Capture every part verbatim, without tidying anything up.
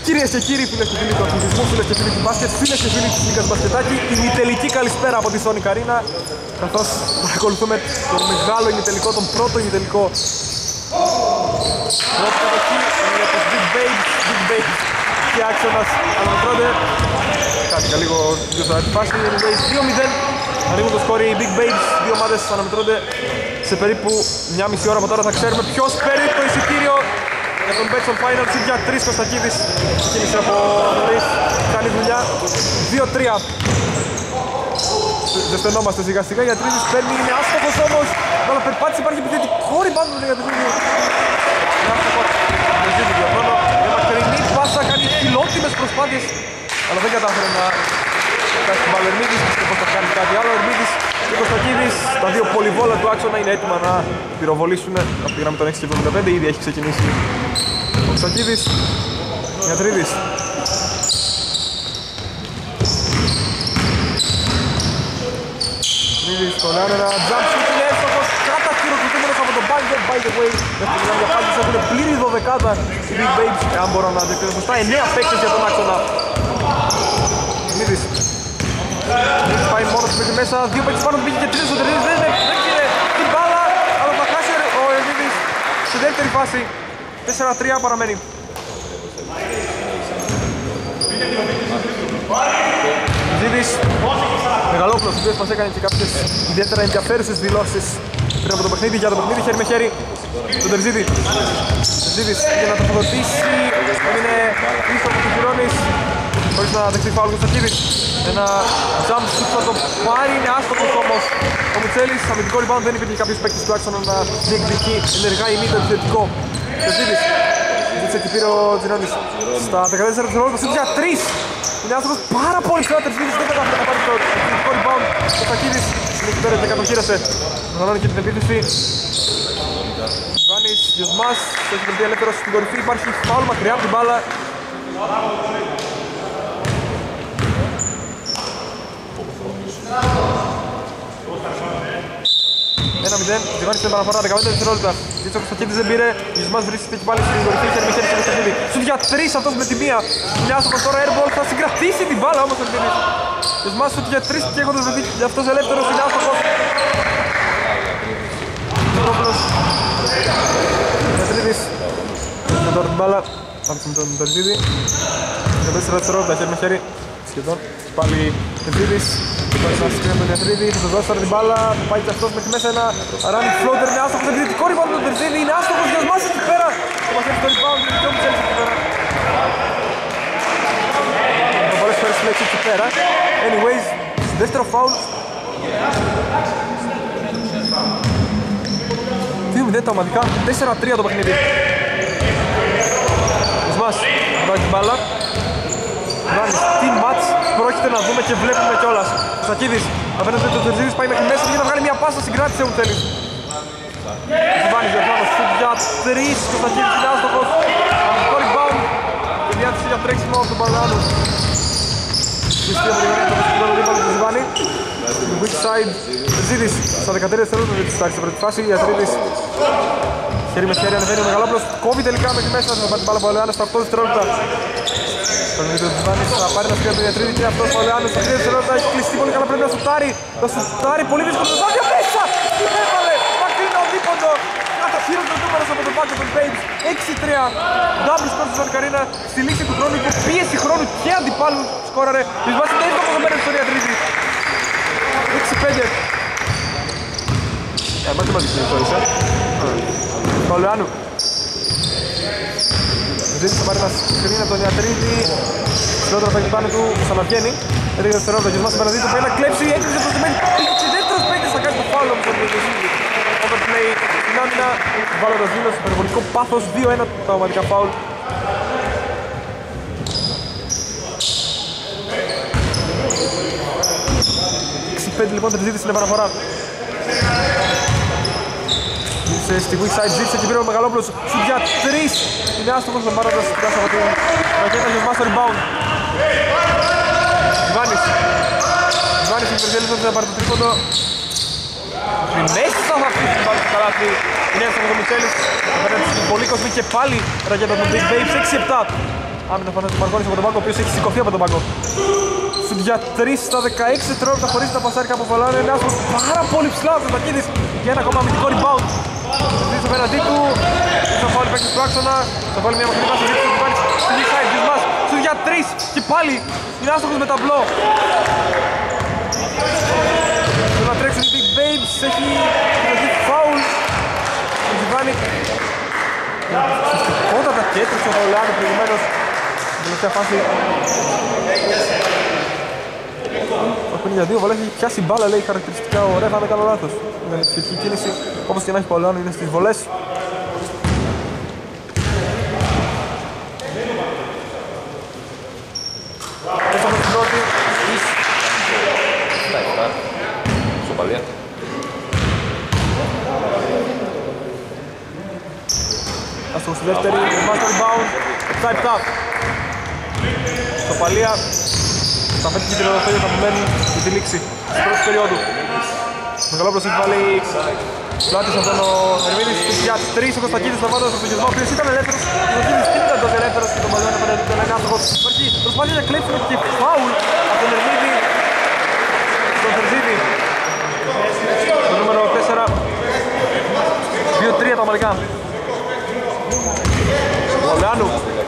Κυρίες και κύριοι, φίλες και φίλοι του αθλητισμού, φίλες και φίλοι του μπάσκετ, φίλες και φίλοι της Λίγκας Μπασκετάκη, ημιτελική καλησπέρα από τη Sonic Arena, καθώς παρακολουθούμε τον μεγάλο ημιτελικό, τον πρώτο ημιτελικό. Πρώτη κατοχή για τους Big Babes, Big Babes και άξονας αναμετρώνται. Κάτσε λίγο δύο στα φάση, δύο μηδέν, ανοίγουν το σκόρι οι Big Babes, δύο ομάδες αναμετρώνται σε περίπου μια μισή ώρα από τώρα. Θα ξέρουμε ποιος παίρνει το εισιτήριο για τον Betson Finals. Για τρεις Κωστακίδης, ξεκίνησε από νωρίς, κάνει δουλειά, δύο τρία. Δεν στενόμαστε σιγά σιγά, για τρίτης παίρνει, είναι άστοχος όμως, αλλά περπάτησε, υπάρχει επιθετικό rebound για τον ίδιο. Είναι άστοχος, δεν ζήτει για χρόνο, με μακρινή πάσα, κάνει φιλότιμες προσπάθειες, αλλά δεν κατάφερε να κάνει την μπάλα Ερμίδης, και πώς θα κάνει κάτι άλλο. Ερμίδης και Κωστακίδης, τα δύο πολυβόλα του άξονα είναι έτοιμα να πυροβολήσουν από τη γραμμή των έξι και εβδομήντα πέντε, ήδη έχει ξεκινήσει ο Κωστακίδης, Γιατρίδης. Γιατρίδης, το λέω ένα jump shoot, είναι εύστοχος, καταχειροκροτούμενος από τον Bang, by the way. Δεύτερη μιλάμε για πάντες, έχουν πλήρη δωδεκάτα οι Big Babes, εάν μπορώ να αντεκρίνω σωστά, εννέα παίκτες για τον άξονα. Γιατρίδης. Γιατρίδης πάει μόνος μέχρι μέσα, δύο παίκτες πάνω του πήγε και τρεις ο Τερζίδης, δεν πήρε την μπάλα, αλλά θα χάσει ο Ερμίδης στη δεύτερη φάση. τέσσερα τρία παραμένει. Ζήτης, Μεγαλόπουλος, ο οποίος μας έκανε και κάποιες ιδιαίτερα ενδιαφέρουσες δηλώσεις πριν από το παιχνίδι, για το παιχνίδι, χέρι με χέρι τον Τερζίδη. Τερζίδης για να τροφοδοτήσει, έμεινε πίσω από τους Γιρώνης, χωρίς να δεχτεί φάουλ Κωστακίδης. Ένα jump shoot θα το πάρει, είναι άστοχος όμως ο Μουτσέλης. Αμυντικό rebound, δεν υπήρχε κάποιος παίκτης του άξονα να διεκδικεί ενεργά ή μη το επιθετικό. Τερζίδης, ζήτησε και πήρε ο Τζιρώνης. Στα δεκατέσσερα δευτερόλεπτα, σούτ για τρεις. Είναι άστοχος πάρα πολύ ψηλά, Τερζίδης δεν κατάφερε να πάρει το επιθετικό rebound. Κωστακίδης είναι εκεί πέρα και κατοχύρασε. Μεγαλώνει και την επίθεση. Ιβάνης, Γιωσμάς, έχει βρεθεί ελεύθερος στην κορυφή, υπάρχει φάουλ μακριά από την μπάλα. ένα μηδέν, Ιβάνης στην παραφορά, δεκαπέντε δευτερόλεπτα. Ζήτησε ο Κωστακίδης, δεν πήρε, Γιωσμάς βρίσκεται και πάλι στην κορυφή, χέρι με χέρι στο Κωστακίδη. Σουτ για τρεις, αυτός με τη μία. Είναι άστοχος τώρα, airball, θα συγκρατήσει την μπάλα όμως ο Ερμίδης. Γιωσμάς σουτ για τρεις και έχοντας βρεθεί αυτός ελεύθερος, είναι άστοχος. Τρόπλος. Γιατρίδης. Με τώρα την μπάλα, άρχισε με τον Τερζίδη. δεκατέσσερα δευτερόλεπτα, χέρι με χέρι, σχεδόν. Πάλι Τερζίδης. Πάει να συγκρίνει τον Γιατρίδη, θα του δώσει τώρα την μπάλα, θα πάει και αυτός μέχρι μέσα ένα run floater, είναι άστοχος, επιθετικό rebound του Τερζίδη, είναι άστοχος, Γιωσμάς εκεί πέρα. Θα μας έρθει το rebound, είναι και ο Μουτσέλης εκεί πέρα. Θα πολλές φορές φλέξει εκεί πέρα. Anyways, δεύτερο foul. δύο μηδέν τα ομαδικά, τέσσερα τρία το παιχνίδι. Γιωσμάς, θα πάει την μπάλα. Βάνης, team match, πρόκειται να δούμε και βλέπουμε κιόλας. Κωστακίδης, απέναντι του Τερζίδης, πάει μέχρι μέσα για να βγάλει μια πάσα, συγκράτησε ο Μουτσέλης. Βάνης, Γιωσμάνος, σουτ για τρεις, Κωστακίδης είναι άστοχος. Αμυντικό rebound και διάθεση για τρέξιμο από τον Παλαιάνο. Βρίσκει από την γραμμή το βρίσκει τον rebound του Ζιβάνη. Weak side, Τερζίδης, στα δεκατρία δευτερόλεπτα δεν της τάξης στην πρώτη φάση, Γιατρίδης. Χέρι με χέρι ανεβαίνει ο Μεγαλόπουλος, κόβει τελικά μέχρι μέσα, θα πάρει την μπάλα από ο Λεάνος στα οκτώ δευτερόλεπτα. Τον Μητρό του Ζιβάνης θα πάρει να σκέφτεται τον Γιατρίδη και αυτός ο Λεάνος στα τρία δευτερόλεπτα έχει κλειστεί πολύ καλά, πρέπει να σουτάρει. Θα σουτάρει πολύ δύσκολο, θα σουτάρει μέσα! Τι έβαλε, μακρινό δίποντο. Καταχείρονται ο νούμερος από τον Bang των Babes, έξι τρία. Double score στη Sonic Arena, στη λήξη του χρόνου, υπό πίεση χρόνου και αντιπάλου σκόραρε. Βυσβάς είναι έντομο κομμένος στον Γιατρίδη. έξι πέντε. Ε, μας δεν μας δείχνει το ίσα. Παλαιάνου. Ζήτησε να πάρει ένα σκριν από τον Γιατρίδη. Συλλότερα παίξει πάνω του, ξαναβγαίνει. έντεκα δευτερόλεπτα, Γιωσμάς στην παραδείγμα, πάει να κλέψει, έκλεισε προς τη μέση. Πήγε και δεύτερος παίκτης θα κάνει το φάουλ όμως τον Μίτος. Overplay στην άμυνα, βάλλοντας δήλωση, υπερβολικό πάθος, δύο ένα τα ομαδικά φάουλ. έξι πέντε λοιπόν, Τερζίδης στην επαναφορά. Ζήτησε στη weak side, ζήτησε και πήρε ο Μεγαλόπουλος, σουτ για τρεις. Είναι άστοχος τον πάροντας κάτω από την ρακέτα, Γιωσμάς στο rebound. Ιβάνης. Ιβάνης έχει προσέλθει να πάρει το τρίποντο. Μέσα θα αφήσει την πάλι στο καλάθι. Είναι εύστοχος ο Μουτσέλης. Απέναντι στην πολύ κοσμή και πάλι ρακέτα των Big Babes, έξι επτά. άμυνα Θανάσης Μαργώνης από τον πάγκο, ο οποίος έχει σηκωθεί από τον πάγκο. Σου για τρία στα δεκαέξι δευτερόλεπτα χωρίς να πασάρει κάπου Βολάνο. Είναι άσχος πάρα πολύ ψηλά ο Κωστακίδης για ένα ακόμα αμυντικό rebound. Δίνει απέναντί του, θα φάουλει παίκτης του άξονα, θα βάλει μια μακρινή βάση του Γιάννης στην inside, Δυσμάς, σου για τρία και πάλι είναι άστοχος με ταμπλό. Θέλω να τρέξουν οι Big Babes, έχει δοθεί φάουλ. Ο Γιβάνι συστικότατα και έτρεξε ο Βολάνο προηγουμένως στην τελευταία φάση. Ο πενήντα δύο βολές έχει πιάσει μπάλα, λέει χαρακτηριστικά ωραία, θα με κάνω λάθος. Είναι με τη κίνηση, όπως και να έχει Παουλάνο, είναι στις βολές. Έφτασε στην πρώτη. Σοπαλία. Άστοχος στη δεύτερη, master rebound, επτά επτά. Σοπαλία. Τα πέντε και τριαντοστόλια θα απομένουν για τη λήξη της πρώτης περίοδου. Μεγαλόπουλος έχει βάλει πλάτης από τον Ερμίδης για τρεις. Ο Κωστακίδης θα βάλει στον στοχισμό, ο οποίος ήταν ελεύθερος. Ο Κωστακίδης δεν ήταν τόσο ελεύθερος και τον Παλαιόν απέναντι του είναι άστοχος. Υπάρχει προσπάθεια να κλέψουμε και φάουλ από τον Ερμίδη στον Θερζίδη. Το νούμερο τέσσερα. δύο τρία τα ομαδικά. Βολάνου.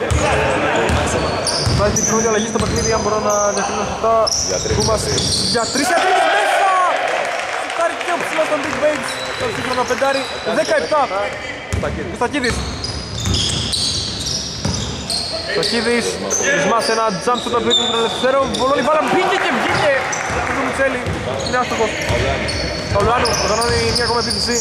Βάζει την πρώτη αλλαγή στο παιχνίδι, αν μπορώ να διακρίνω σωστά. Κούμας για τρεις για τρεις μέσα! Σουτάρει και ο ψηλός των Big Babes. Το σύγχρονο πεντάρι, δέκα επτά. Κωστακίδης. Κωστακίδης, Δυσμάς ένα jump shot από τον ελευθερό. Βολώνει μπάλα, μπήκε και βγήκε. Το Μιτσέλη, είναι άστοχος. Παουλάνου, οργανώνει μια ακόμα επίθεση.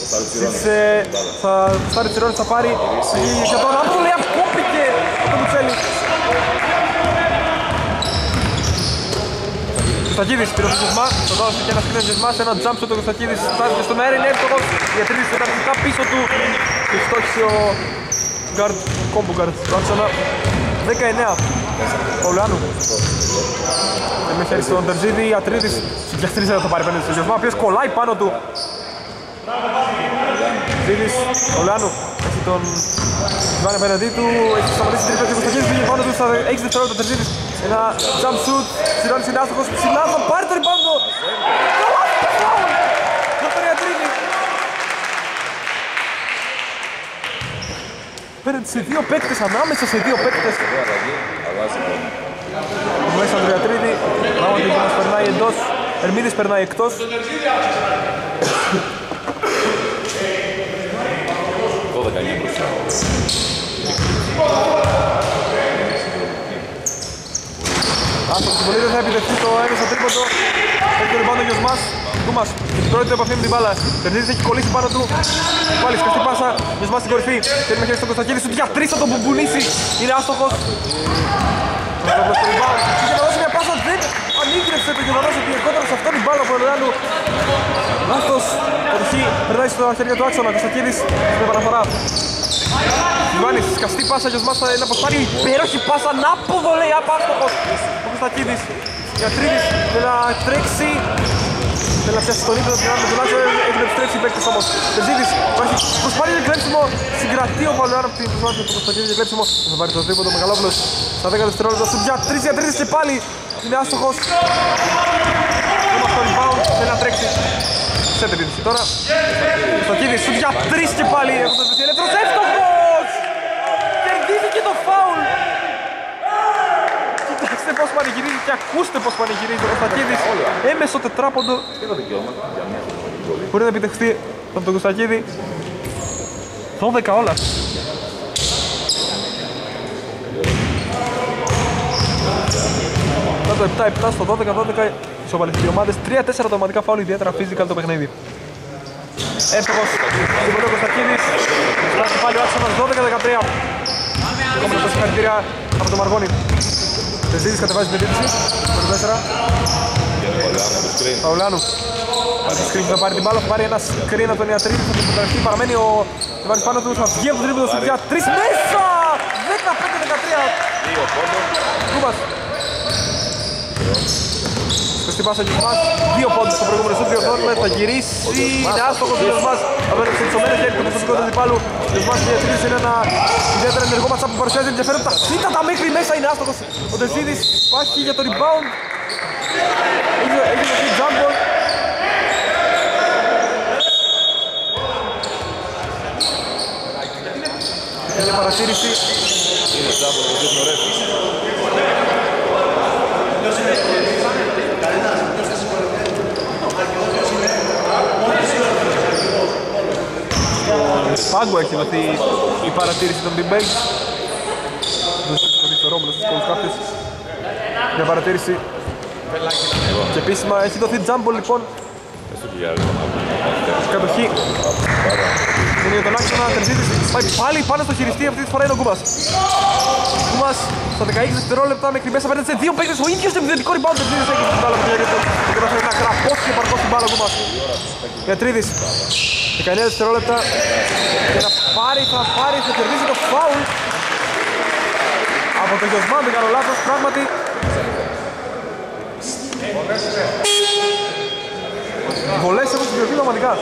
Θα στάρει τις ερώνες, θα πάρει για τον άνθρωπο, λέει απόπηκε το Μιτσέλη. Κωστακίδης πήρε το Ζεσμά, θα δώσει και ένα σκρίνο Ζεσμά σε ένα jump shot. Ο Κωστακίδης στάθηκε στον αέρα, είναι εύκολος. Διατηρήσει τα τακτικά πίσω του και στόχισε ο guard, combo guard του άξονα. δέκα εννέα. Παουλάνου. Με χέρι στον Τερζίδη, Ατρίδης. Για τρεις θα πάρει πέντε στο Ζεσμά, ο οποίος κολλάει πάνω του. Ζίδης, Παουλάνου. Έχει τον Ιβάνη απέναντί του, έχει σταματήσει τρίπλα και ο Κωστακίδης πήγε πάνω του στα έξι δευτερόλεπτα. Τερζίδης. Ένα jump shoot, σειρώνει είναι άστοχος, ψηλά θα πάρει το rebound. Πέραν σε δύο παίκτες, ανάμεσα σε δύο παίκτες. Ο Μέσης Ανδριατρίδη, πράγματι που μας περνάει εντός, Ερμίδης περνάει εκτός. δώδεκα εννιά μπροστά. Άστοχος στην πολύ δεν θα επιτευχθεί το έμεσα τρίποντο. Έχει το rebound ο Γιωσμάς. Κούμας, την πρώτη του επαφή με την μπάλα. Τερζίδης έχει κολλήσει πάνω του. Πάλι σκαστή πάσα, Γιωσμάς στην κορυφή. Θέλει με χέρι στον Κωστακίδη, σου για τρεις θα τον μπουμπουνίσει. Είναι άστοχος. Είχε να δώσει μια πάσα, δεν ανήγρευσε το γεγονός ότι ερχόταν σε αυτόν την μπάλα από Ελεάνου. Λάθος, κατοχή, περνάει στα χέρια του άξονα. Κωστακίδης στην επαναφορά. Ιβάνης, σκαστή πάσα, Γιωσμάς θα είναι αποστάρει. Υπέροχη πάσα, ανάποδο λέει, απάστοχος. Ο Κωστακίδης, Ιατρίδης, θέλει να τρέξει. Θέλει να πιάσει τον ύπνο, την τουλάχιστον έχει να επιστρέψει οι παίκτες όμως. Τερζίδης, υπάρχει προσπάθεια για κλέψιμο. Συγκρατεί ο Παλαιόν από την προσπάθεια του Κωστακίδη για κλέψιμο. Θα πάρει το τρίποντο, Μεγαλόπουλος. Στα δέκα δευτερόλεπτα σου για τρεις για τρεις και πάλι είναι άστοχος. Είμαστε στο rebound, θέλει να τρέξει. Σε επίθεση τώρα. Κωστακίδης, σου για τρεις και πάλι έχοντας βρεθεί ελεύθερος, εύστοχος! Κερδίζει και το φάουλ. Κοιτάξτε πώς πανηγυρίζει και ακούστε πώς πανηγυρίζει ο Κωστακίδης. Έμεσο τετράποντο. Μπορεί να επιτευχθεί από τον Κωστακίδη. δώδεκα όλα. Το επτά επτά στο δώδεκα δώδεκα ισοπαλιστικές ομάδες. τρία τέσσερα το ομαδικά φάουλ, ιδιαίτερα physical το παιχνίδι. Εύστοχος στην πρώτη ο Κωστακίδης. Φτάσει πάλι ο άξονας δώδεκα δεκατρία. Ακόμα να συγχαρητήρια από τον Μαργώνη. Τερζίδης κατεβάζει την επίθεση. Το τέσσερα. Παουλάνου. Πάλι σκριν θα πάρει την μπάλα, θα πάρει ένα σκριν από τον Ιατρίδη, θα τον φωτογραφεί, παραμένει ο Ιβάνης πάνω του, θα βγει από το τρίποντο σου για τρεις μέσα! δεκαπέντε δεκατρία. Κούμπας. στην πάσα του Γιωσμάς. Δύο πόντους στο προηγούμενο σούτ, διορθώνουμε, θα γυρίσει. Είναι άστοχος ο Γιωσμάς. Απέναντι στις υψωμένες χέρια του προσωπικού του αντιπάλου. Ο Γιωσμάς και τρεις είναι ένα ιδιαίτερα ενεργό ματσά που παρουσιάζει ενδιαφέρον. Ταχύτατα μέχρι μέσα είναι άστοχος. Ο Τερζίδης υπάρχει για το rebound. Έγινε το jump ball. Είναι παρατήρηση. Είναι τζάμπο, το δείχνει ωραίο. Πάγκο έχει δοθεί η παρατήρηση των debates. Δεν ξέρω το διφερόμενο στους κόλους κάποιους. Μια παρατήρηση. Και επίσημα έχει δοθεί jump ball λοιπόν. Κατοχή. Είναι για τον άξονα, Τερζίδης πάει πάλι πάνω στο χειριστή, αυτή τη φορά είναι ο Κούμας. Ο Κούμας στα δεκαέξι δευτερόλεπτα μέχρι μέσα απέναντι σε δύο παίκτες, ο ίδιος επιθετικό rebound. Τερζίδης έχει την μπάλα από το χέρι του και καταφέρει να γραπώσει και παρκώσει την μπάλα ο Κούμας. Γιατρίδης, δεκαεννέα δευτερόλεπτα και να πάρει, θα πάρει, θα κερδίσει το φάουλ από τον Γιωσμάν, δεν κάνω λάθος, πράγματι. Οι βολές έχουν συγκριθεί δραματικά.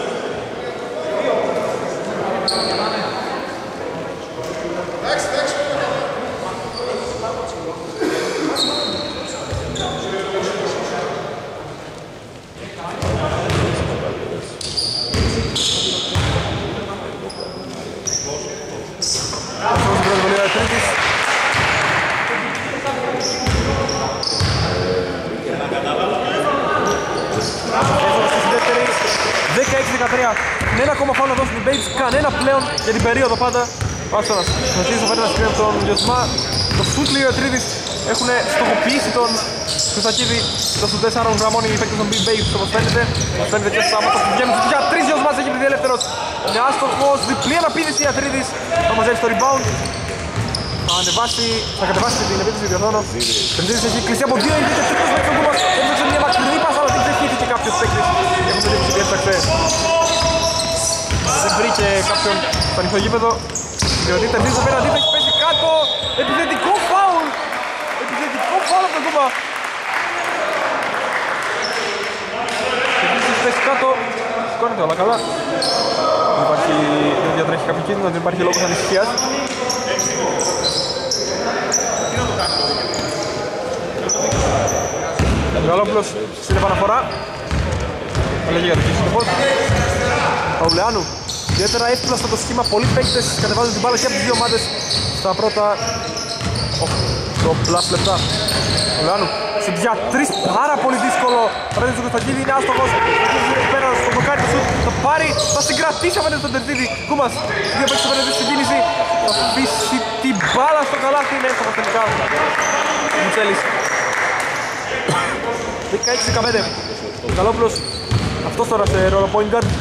δεκαέξι δεκατρία. Με ένα ακόμα φάουλ να δώσουν οι Babes, κανένα πλέον για την περίοδο πάντα. Άστονας, συνεχίζει να φέρει ένα screen από τον Γιωσμά. Το σουτ λέει ο Τερζίδης έχουν στοχοποιήσει τον Χρυστακίδη. Το σουτ τεσσάρων γραμμών οι παίκτες των Babes όπως φαίνεται. Όπως φαίνεται και στα μάτια που βγαίνουν στους για τρεις Γιωσμάς έχει πει ελεύθερος. Είναι άστοχος, διπλή αναπήδηση η Ατρίδης. Θα μαζέψει το rebound. Θα ανεβάσει, θα κατεβάσει την επίθεση διορθώνω. Τερζίδης έχει κλειστεί από δύο ειδικές τρίπτες μέχρι τον Κούμας. Έπαιξε μια μακρινή πάσα αλλά δεν ξεχύθηκε κάποιος παίκτης. Έχουν το δείξει και έψαξε. Δεν βρήκε κάποιον στο ανοιχτό γήπεδο. Διότι Τερζίδης απέναντι θα έχει πέσει κάτω. Επιθετικό φάουλ. Επιθετικό φάουλ από τον Κούμα. Τερζίδης έχει πέσει κάτω. Σηκώνεται όλα καλά. Δεν υπάρχει, δεν διατρέχει κάποιο κίνδυνο, δεν υπάρχει λόγος ανησυχίας. Γαλόπουλος στην επαναφορά. Αλλαγή για το σύντοπος. Παουλεάνου. Ιδιαίτερα εύκολα στο το σχήμα. Πολλοί παίκτες κατεβάζουν την μπάλα και από τις δύο ομάδες στα πρώτα το πλάς λεπτά. Παουλεάνου. Σε δια τρεις πάρα πολύ δύσκολο. Απέναντι στον Κωνσταντίδη είναι άστοχος. Είναι πέρα στο μπλοκάρι του σουτ. Θα πάρει, θα συγκρατήσει απέναντι στον Τερζίδη. Κούμας. Δύο παίκτες απέναντι στην κίνηση. Θα αφήσει την μπάλα στο καλάθι. Είναι εύστοχος τελικά. Μουτσέλης. δεκαέξι δεκαπέντε. Καλόπουλος. Αυτός τώρα σε ρόλο point guard.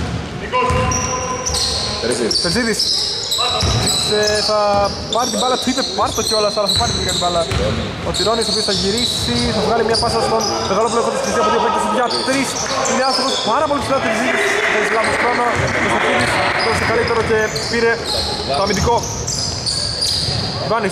Τερζίδης. Θα πάρει την μπάλα, του είπε πάρ' το κιόλας, αλλά θα πάρει την μπάλα. Ο Τυρώνης ο οποίος θα γυρίσει, θα βγάλει μια πάσα στον Μεγαλόπουλο που θα από δύο παίκτες για τρεις. Είναι άστοχος πάρα πολύ ψηλά Τερζίδης. Δεν έχει λάθος χρόνο. Ο Σωτήρης έδωσε καλύτερο και πήρε το αμυντικό. Βάνης.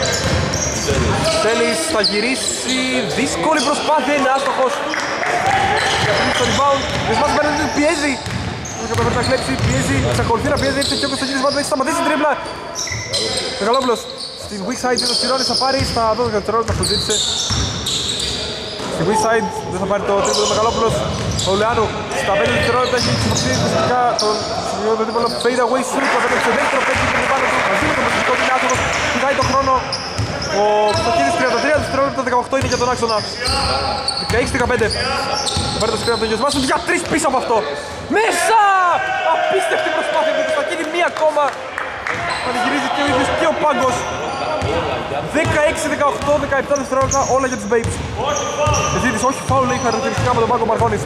Τέλης θα γυρίσει, δύσκολη προσπάθεια, είναι άστοχος. Για το rebound, Γιωσμάς παίρνει την πιέζει. Και πρέπει να κλέψει, πιέζει, εξακολουθεί να πιέζει, έτσι και ο Κωνσταντίνης Μάντου έχει σταματήσει την τρίπλα. Μεγαλόπουλος στην weak side, ο Στυρώνης θα πάρει στα δώδεκα δευτερόλεπτα, αυτό ζήτησε. Στην weak side δεν θα πάρει το τρίπλο του Μεγαλόπουλος. Ο Λεάνου στα πέντε δευτερόλεπτα έχει ξεποξύνει ουσιαστικά τον σημειώδη τρίπλο fade away shoot, θα παίξει το δεύτερο παίκτη και πάνω του. Μαζί με τον μουσικό του είναι άτομος, κοιτάει τον χρόνο. Ο Κωνσταντίνης τριάντα τρία δευτερόλεπτα, δεκαοκτώ είναι για τον άξονα. δεκαέξι δεκαπέντε. Θα πάρει το σκριν από τον Γιωσμά, για τρεις πίσω από αυτό. Μέσα! Απίστευτη προσπάθεια από τον Κωνσταντίνη, μία ακόμα. Πανηγυρίζει και ο ίδιος και ο Πάγκος. δεκαέξι δεκαοκτώ δεκαεπτά δευτερόλεπτα, όλα για τους Babes. Τερζίδης, όχι φάουλ, λέει χαρακτηριστικά με τον Πάγκο Μαρκώνης.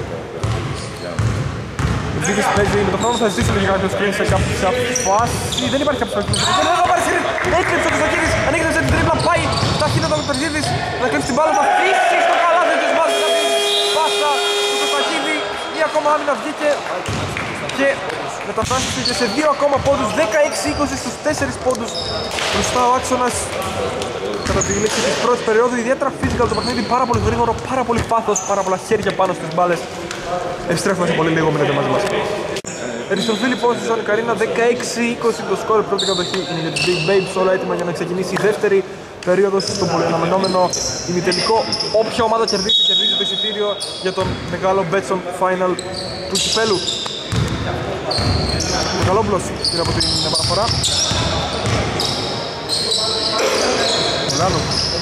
Τερζίδης παίζει με τον χρόνο, θα ζητήσει για κάποιο screen σε κάποια φάση. Δεν υπάρχει κάποιο screen. Δεν θα πάρει screen. Έκλειψε ο Κωνσταντίνης, ανοίγει την τρίπλα, πάει ταχύτητα με τον Τερζίδης. Θα κλέψει την μπάλα, θα αφήσει στο καλάθι της Μάρτης. Πάσα του Κωνσταντίνη, μία ακόμα άμυνα βγήκε και μεταφράστηκε σε δύο ακόμα πόντους, δεκαέξι είκοσι στους τέσσερις πόντους μπροστά ο άξονας. κατά τη λήξη της πρώτης περίοδου. Ιδιαίτερα physical το παιχνίδι, πάρα πολύ γρήγορο, πάρα πολύ πάθος, πάρα πολλά χέρια πάνω στις μπάλες. Επιστρέφουμε σε πολύ λίγο, μείνετε μαζί μας. Επιστροφή λοιπόν στη ζώνη Καρίνα, δεκαέξι είκοσι το σκορ, πρώτη κατοχή είναι για τις Big Babes, όλα έτοιμα για να ξεκινήσει η δεύτερη περίοδος στο πολυαναμενόμενο ημιτελικό. Όποια ομάδα κερδίσει, κερδίζει το εισιτήριο για τον μεγάλο Betson Final του κυπέλου. Μεγαλόπουλος πήρε από την επαναφορά. Μιλάνο.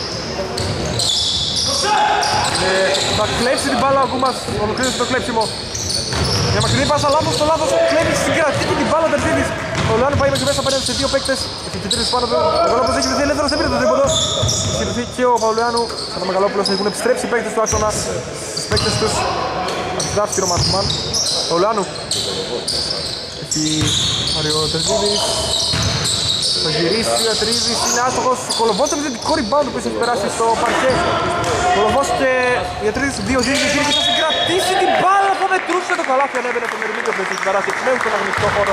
Ε, θα κλέψει την μπάλα ο Γκούμας, ολοκλήρωσε το κλέψιμο. Μια μακρινή πάσα, λάθος στο λάθος, κλέβει, συγκρατεί και την μπάλα Τερζίδης. Ο Λεάνου πάει μέχρι μέσα απέναντι σε δύο παίκτες. Οι τρεις πάνω του. Ο Μεγαλόπουλος έχει βρεθεί ελεύθερος, δεν πήρε το τρίποντο. Έχει βρεθεί και ο Παουλιάνου. Σαν ο Μεγαλόπουλος έχουν επιστρέψει οι παίκτες του άξονα. Τους παίκτες τους. Αντιδάφτει ο Μαρκουμάν. Ο Λεάνου. Έχει πάρει ο Τερζίδης. Θα γυρίσει ο Ατρίδης, είναι άστοχος. Ο Κολοβός με την rebound που έχει περάσει στο παρκέ. Ο Κολοβός και η Ατρίδης δύο γύρι και γύρι και θα συγκρατήσει την μπάλα που μετρούσε το καλάθι. Ανέβαινε τον Ερμίδιο που έχει περάσει εκ νέου στον αγωνιστικό χώρο.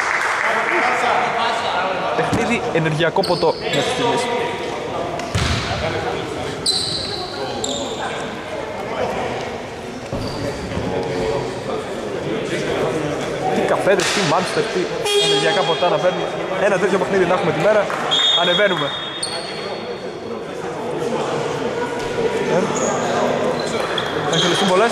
Παιχνίδι ενεργειακό ποτό μέχρι στιγμής. Τι καφέδες, τι Manchester, τι ενεργειακά ποτά να παίρνει. Ένα τέτοιο παιχνίδι να έχουμε τη μέρα, ανεβαίνουμε. Ε, θα εκτελεστούν πολλές.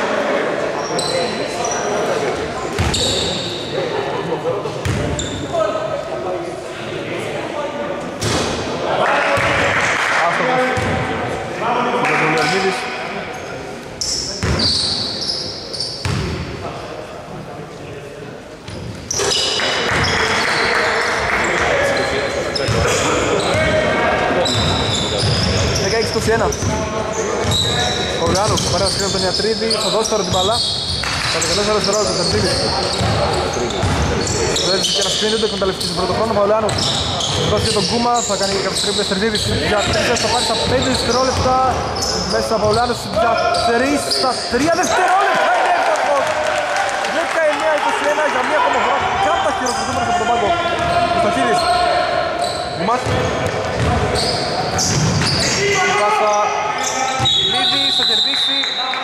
δεκαέξι είκοσι ένα. Ο Λεάνου παρέα σκρίνει τον Ιατρίδη, θα δώσει τώρα την μπαλά. Θα τελειώσει άλλο δευτερόλεπτο τον Τερζίδη. Βρέθηκε και ένα σκρίνι, το εκμεταλλευτεί στον πρώτο χρόνο. Ο Λεάνου δώσει τον Κούμα, θα κάνει κάποιες τρίπλες Τερζίδης για τρεις, θα πάρει στα πέντε δευτερόλεπτα. Μέσα από ο Λεάνου για τρεις στα τρία δευτερόλεπτα. Είναι εύκολος. δεκαεννέα είκοσι ένα για μία ακόμα φορά. Κάτα χειροκροτούμενος από τον πάγκο. Κωστακίδης. Κουμάς. Πάσα Λίδης, θα κερδίσει.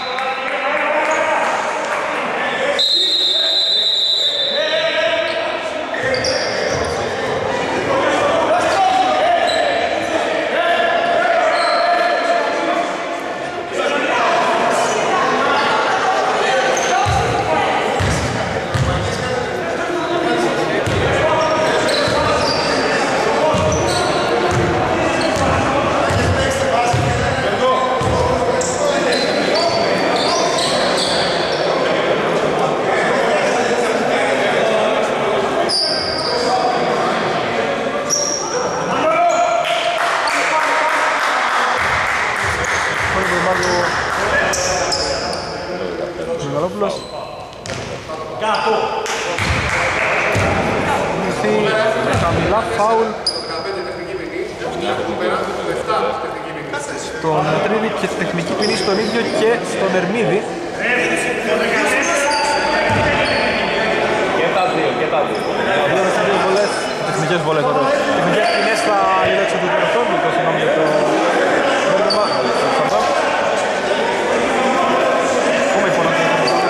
Μεγαλόπουλος. Με χαμηλά φάουλ στον Ατρίδη και τεχνική ποινή στον ίδιο και στον Ερμίδη. Και τα δύο, και τα δύο. Δύο τεχνικές βολές, τεχνικές βολές τώρα. Τεχνικές ποινές στα λίρεξα του Τεραστόνου, το συγγνώμη για το μπέρδεμα. Ακόμα η φορά.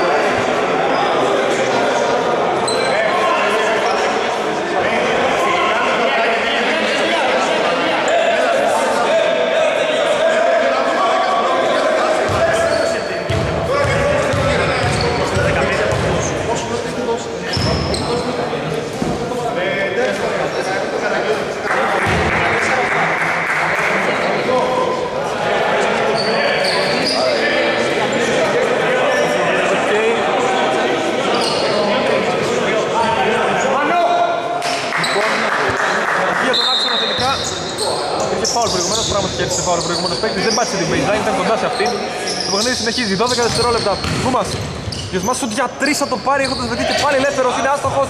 Κέρδισε φάουλ ο προηγούμενος παίκτης, δεν πάτησε την baseline, ήταν κοντά σε αυτήν. Το παιχνίδι συνεχίζει, δώδεκα δευτερόλεπτα. Γκούμας, Γιωσμάς σουτ για τρεις θα το πάρει, έχοντας βρεθεί και πάλι ελεύθερος, είναι άστοχος.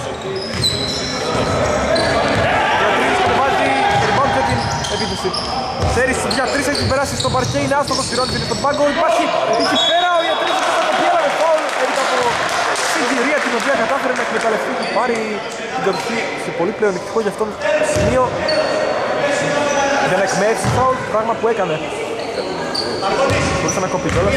Γιατρής κατεβάζει, rebound για την επίθεση. Σέρις σουτ για τρεις έχει περάσει στο παρκέ, είναι άστοχος, πυρώνει την στον πάγκο. Υπάρχει εκεί πέρα ο Γιατρής, θα το πει, έλαβε φάουλ έπειτα από συγκυρία την οποία κατάφερε να εκμεταλλευτεί και πάρει την κατοχή σε πολύ πλεονεκτικό για αυτόν σημείο. Δεν εκμέτρησε φάουλ, πράγμα που έκανε. Μπορούσε να κοπεί κιόλας.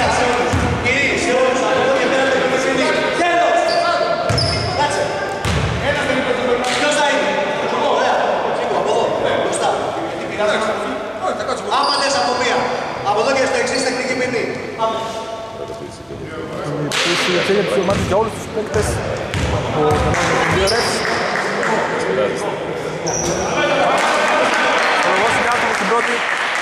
Άμα θες από μία. Από εδώ και στο εξής τεχνική ποινή. Επίσης η εξέγερση της ομάδας για όλους τους παίκτες που περνάνε με δύο ρεφς. Ο λόγος είναι άτομος στην πρώτη.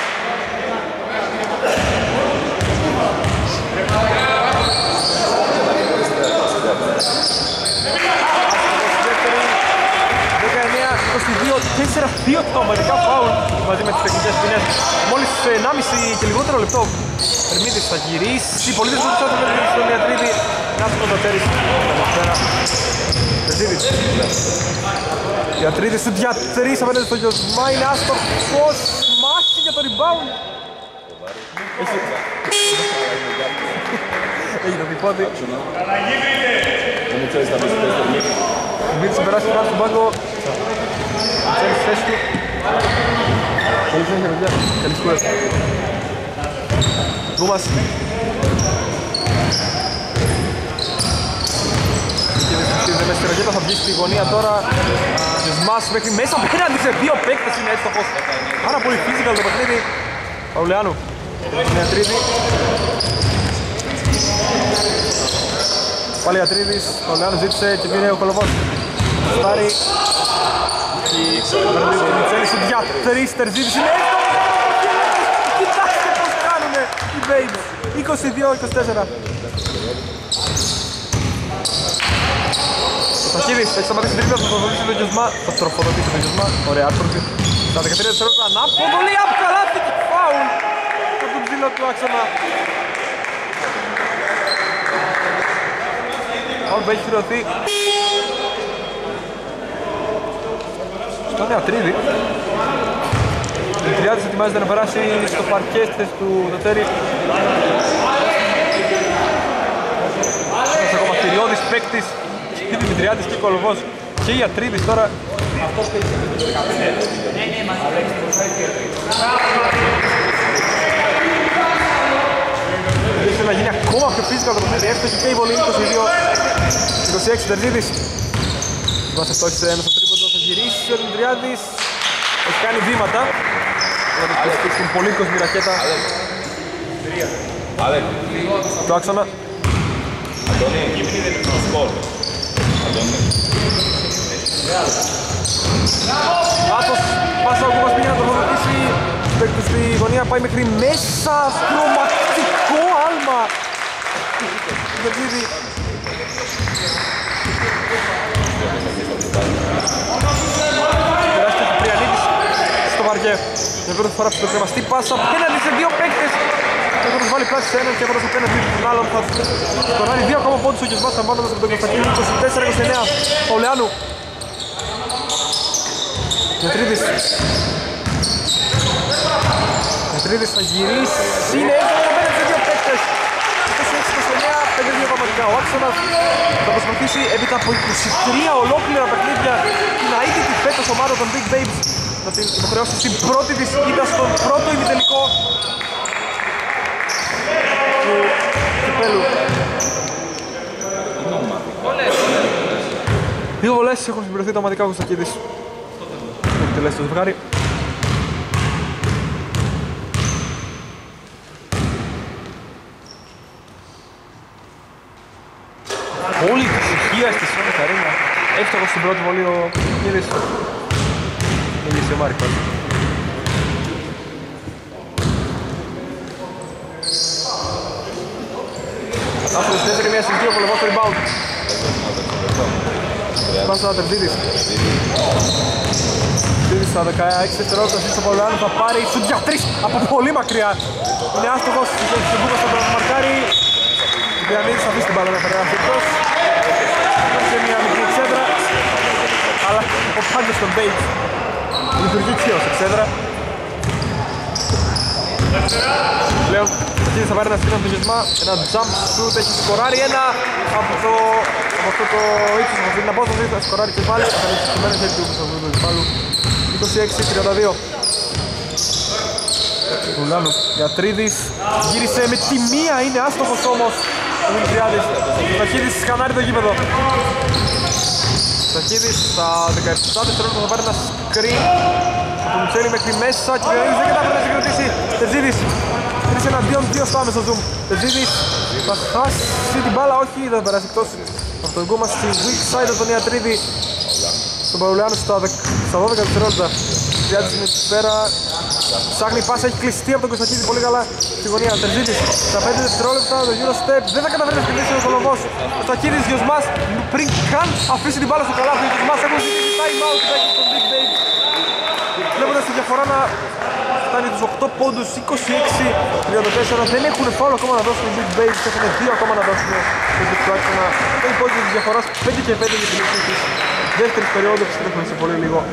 δεκαεννέα είκοσι δύο, τέσσερα δύο τα ομαδικά φάουλ μαζί με τις τεχνικές ποινές. Μόλις ενάμιση και λιγότερο λεπτό. Ερμίδης θα γυρίσει, πολύ δύσκολο θα το στον Ιατρίδη. Νάτος Κοντατέρης, τελευταία. Τερζίδης. Ιατρίδης του για τρεις απέναντι στο Γιωσμά, είναι άστοχος. Μάχη για το rebound. Έχει το διπόδι. Ερμίδης θα περάσει πάνω στον πάγκο. Ξέρεις τη θέση του. Πολύ συνέχεια παιδιά. Καλή σκούρα. Γκούμας. Και με στη ρακέτα θα βγει στη γωνία τώρα. Γιωσμάς μέχρι μέσα απέναντι σε δύο παίκτες είναι έστοχος. Πάρα πολύ physical το παιχνίδι. Παουλεάνου. Είναι Ατρίδη. Πάλι Ατρίδης. Παουλεάνου ζήτησε και πήρε ο Κολοβός. Στάρι. Απέναντι στο Μιτσέλη σου για τρεις. Τερζίδης είναι έστοχος. Κοιτάξτε πως κάνουνε οι Babes. είκοσι δύο είκοσι τέσσερα. Ο Σαχίδης έχει σταματήσει την τρίπλα, θα τροφοδοτήσει τον Γιωσμά. Θα τροφοδοτήσει τον Γιωσμά. Ωραία άτροφη. Στα δεκατρία δευτερόλεπτα ανάποδολη από καλάθι και φάουλ από τον ψήλο του άξονα. Φάουλ που έχει χρεωθεί στον Ιατρίδη. Ο Δημητριάδης ετοιμάζεται να περάσει στο παρκέ στη θέση του Δοτέρη. Ένας ακόμα θηριώδης παίκτης. Και Δημητριάδης και Κολοβός και Ιατρίδης τώρα. Ήθελε να γίνει ακόμα πιο physical το παιχνίδι. Έφτασε και η βολή είκοσι δύο είκοσι έξι Τερζίδης. Μας ευτόχισε ένας στο τρίποντο, θα γυρίσει ο Δημητριάδης. Έχει κάνει βήματα. Θα του στήξουν πολύ κόσμη ρακέτα. Το άξονα. Αντώνη, γυμνή δεν είναι το σκορ. Λάθος, πάσα ο Κούμπας πήγε να τροφοδοτήσει. Παίκτης στη γωνία πάει μέχρι μέσα. Στρωματικό άλμα. Βερζίδη. Περάσει και ο Πριανίδης στο βαριέ. Για πρώτη φορά που κρεμαστεί πάσα απέναντι σε δύο παίκτες. Έχω προσβάλει πλάση σε έναν και έχω απέναντι στον άλλον. Θα σκοράρει δύο ακόμα πόντους ο Γιωσμάς αμβάνοντας από τον Κωνσταντίνο. είκοσι τέσσερα είκοσι εννέα. Παουλεάνου. Μετρίδης. Μετρίδης θα γυρίσει. Είναι έτοιμο απέναντι σε δύο παίκτες. είκοσι έξι είκοσι εννέα. πέντε δύο πραγματικά. Ο άξονας θα προσπαθήσει έπειτα από είκοσι τρία ολόκληρα παιχνίδια την αίτητη φέτος ομάδα των Big Babes να την υποχρεώσει στην πρώτη της ήττα στον πρώτο ημιτελικό του κυπέλου. Δύο βολές έχουν συμπληρωθεί τα ομαδικά ο Κωστακίδης. Έχει τελέσει το ζευγάρι. Όλη η ψυχία στη Σόνη Καρίνα. Εύστοχος στην πρώτη βολή ο Κωστακίδης. Μίλησε ο Μάρικ πάλι. Άστρος τέσσερα μία στις δύο, Κολοβός στο rebound. Πάσα ο Τερζίδης. Τερζίδης στα δεκαέξι δευτερόλεπτα στο Παουλεάνου θα πάρει σουτ για τρεις από πολύ μακριά. Είναι άστοχος, στην Κούβα θα τον μαρκάρει. Ο Πιανίδης θα αφήσει την μπάλα να περάσει εκτός. Σε μια μικρή εξέδρα. Αλλά ο πάντες στον Bates λειτουργεί και ως εξέδρα. Πλέον ο Κίδης θα πάρει ένα σκριν από το Γιωσμά. Ένα jump shoot, έχει σκοράρει ένα από, το, από αυτό το ύψος, από αυτή την απόσταση θα σκοράρει και πάλι. Θα ρίξει το μένες έτσι του από το διπάλου. είκοσι έξι τριάντα δύο. Βουλάνου, Γιατρίδης, γύρισε με τη μία, είναι άστοχος όμως ο Δημητριάδης. Ο Ταχίδης σκανάρει το γήπεδο. Ο Ταχίδης στα δεκαεπτά δευτερόλεπτα θα πάρει ένα screen από τον Μιτσέλη μέχρι μέσα και δεν κατάφερε να συγκροτήσει. Τερζίδης, τρεις εναντίον δύο στο άμεσο zoom. Τερζίδης θα χάσει την μπάλα, όχι, δεν θα περάσει εκτός. Από τον κόμμα στη weak side από τον Ιατρίδη. Στον Παουλιάνο στα δώδεκα δευτερόλεπτα. Τριάντης είναι εκεί πέρα. Ψάχνει η πάσα, έχει κλειστεί από τον Κωνσταντίνη πολύ καλά στη γωνία. Τερζίδης στα πέντε δευτερόλεπτα, το Euro step. Δεν θα καταφέρει να στηλίσει ο Κολοβός. Ο Στακίδης Γιωσμάς πριν καν αφήσει την μπάλα στο καλάθι. Ο Γιωσμάς έχουν ζητήσει time out και στον Big Baby. Βλέποντας τη διαφορά να φτάνει τους οκτώ πόντους, είκοσι έξι τριάντα τέσσερα. Δεν έχουν φάουλ ακόμα να δώσουν οι Big Baby. Έχουν δύο ακόμα να δώσουν οι Big Baby. Το υπόλοιπο της διαφοράς πέντε και πέντε για την λήξη της δεύτερης περίοδου. Επιστρέφουμε σε πολύ λίγο.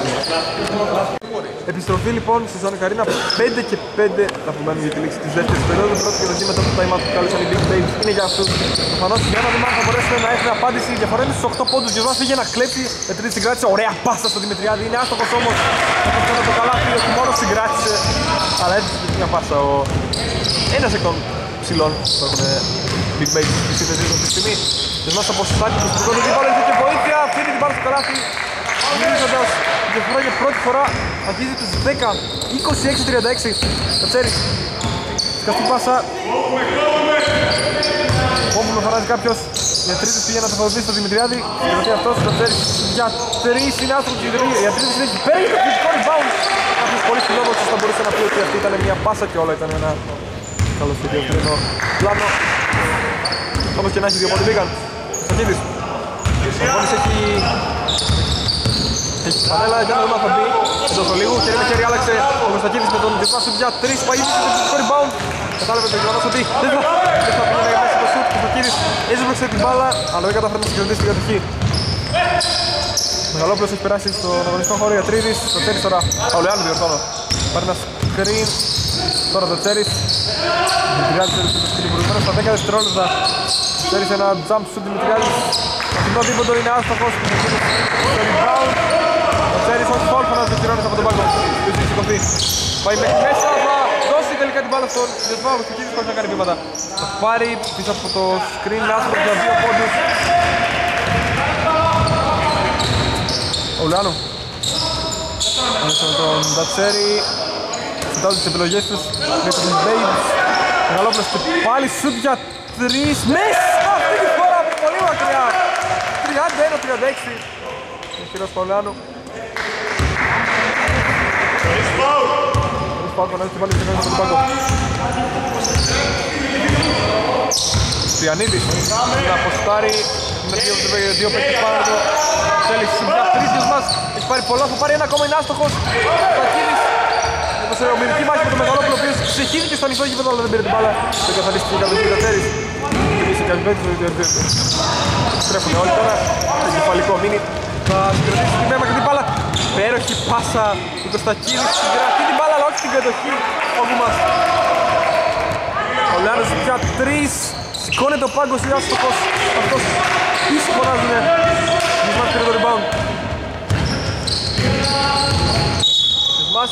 Επιστροφή λοιπόν στη Ζώνη Καρίνα, πέντε και πέντε θα απομένουν για τη λήξη της δεύτερης περίοδου. Πρώτη και μετά το time out που κάλεσαν οι Big Babies είναι για αυτούς. Προφανώς για να δούμε αν θα μπορέσουν να έχουν απάντηση. Η διαφορά είναι στους οκτώ πόντους. Γιωβάς πήγε να κλέψει, με τρίτη συγκράτησε. Ωραία πάσα στο Δημητριάδη. Είναι άστοχος όμως. Θα το το καλάθι, όχι μόνο συγκράτησε. Αλλά έτσι και μια πάσα ο ένας εκ των ψηλών που έχουν Big Babies στη σύνθεση αυτή τη στιγμή. Γιωβάς από στάκι του στην πρώτη μπάλα και βοήθεια. Αφήνει την μπάλα στο καλάθι. Γυρίζοντας η διαφορά για πρώτη φορά αγγίζει τους δέκα, είκοσι έξι τριάντα έξι. Κατσέρης, σκαστή πάσα. Όπου με φανάζει κάποιος. Για τρίτης πήγε να το φοβήσει στο Δημητριάδη. Συγκρατεί αυτός, ο Κατσέρης για τρεις είναι άστοχος. Για τρίτης είναι εκεί πέρα, το φυσικό rebound. Κάποιος πολύ φιλόδοξος θα μπορούσε να πει ότι αυτή ήταν μια πάσα και όλα ήταν ένα καλό σχεδιασμένο πλάνο. Όπως και να έχει δύο πόντι πήγαν. Στακίδης. Ο Βόνης έχει Έχει πανέλα, για να δούμε αν θα μπει εντός ολίγου. Χέρι με χέρι άλλαξε ο Κωνσταντίνης με τον Διπλά σου για τρεις. Πάει ήδη στο φυσικό rebound. Κατάλαβε το γεγονός ότι δεν θα πήγαινε για μέσα το σουτ. Ο Κωνσταντίνης έσβρεξε την μπάλα, αλλά δεν κατάφερε να συγκρατήσει την κατοχή. Μεγαλόπουλος έχει περάσει στον αγωνιστικό χώρο για Τρίδης. Το Τσέρις τώρα, Παουλιάνου διορθώνω. Πάρει ένα screen. Τώρα το Τσέρις. Δημητριάδης στην προηγούμενη στα δέκα δευτερόλεπτα. Τσέρις ένα jump shoot Δημητριάδης. Το δίποντο είναι άστοχος. Το rebound. Ο Τσέρις όχι φάουλ, φανάζει το κυρώνες από τον πάγκο. Δεν έχει σηκωθεί. Πάει μέχρι μέσα, θα δώσει τελικά την μπάλα στον Δεσβάου. Ο Στοιχίδης χωρίς να κάνει βήματα. Θα πάρει πίσω από το screen άστοχος για δύο πόντους. Ο Ουλάνου. Μέσα με τον Τατσέρι. Συντάζουν τις επιλογές τους με τους Babies. Μεγαλόπλος και πάλι σουτ για τρεις. Μέσα αυτή τη φορά από πολύ μακριά. τριάντα ένα τριάντα έξι. Ο κύριος Παουλιάνου. Τρεις φάουλ, φανάζει την πάλι και κάνει τον πάγκο. Τριανίδης να αποστάρει με δύο παίκτες πάνω του. Θέλει συμπιά τρίτιος μας. Έχει πάρει πολλά, θα πάρει ένα ακόμα, είναι άστοχος. Τακίδης έδωσε ομιλική μάχη με τον Μεγαλόπουλο, ο οποίος ξεχύθηκε στο ανοιχτό γήπεδο, αλλά δεν πήρε την μπάλα. Δεν καθαρίστηκε η κατοχή του Κατσέρης. Είσαι καλυμπέτης, στρέφουνε όλοι τώρα. Το κεφαλικό μίνι. Θα συγκρατήσει την πέμα και την μπάλα. Υπέροχη πάσα του Κωστακίδη. Συγκρατεί την μπάλα, αλλά όχι την κατοχή. Όπου μας. Ο Λιάνος πια τρεις. Σηκώνεται ο πάγκος, είναι άστοχος. Αυτός πίσω φωνάζουνε. Γισμάς πήρε το rebound. Γισμάς.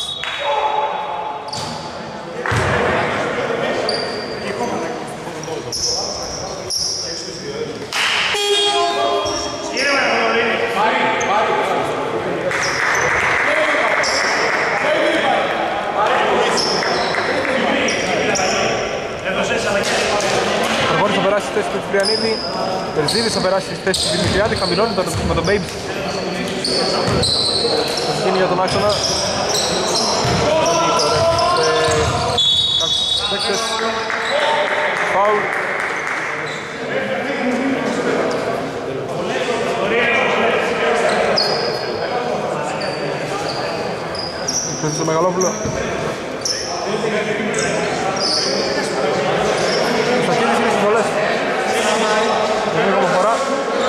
Προχώρης θα περάσει στη θέση του Κυριανίδη. Τερζίδης θα περάσει στη θέση του Δημητριάδη. Χαμηλώνει το με τον Babies. Θα γίνει για τον άξονα. Κάποιους παίκτες. Φάουλ. Παίζει στο Μεγαλόπουλο. Στακίδης είναι στις βολές. Δεν είναι ακόμα φορά.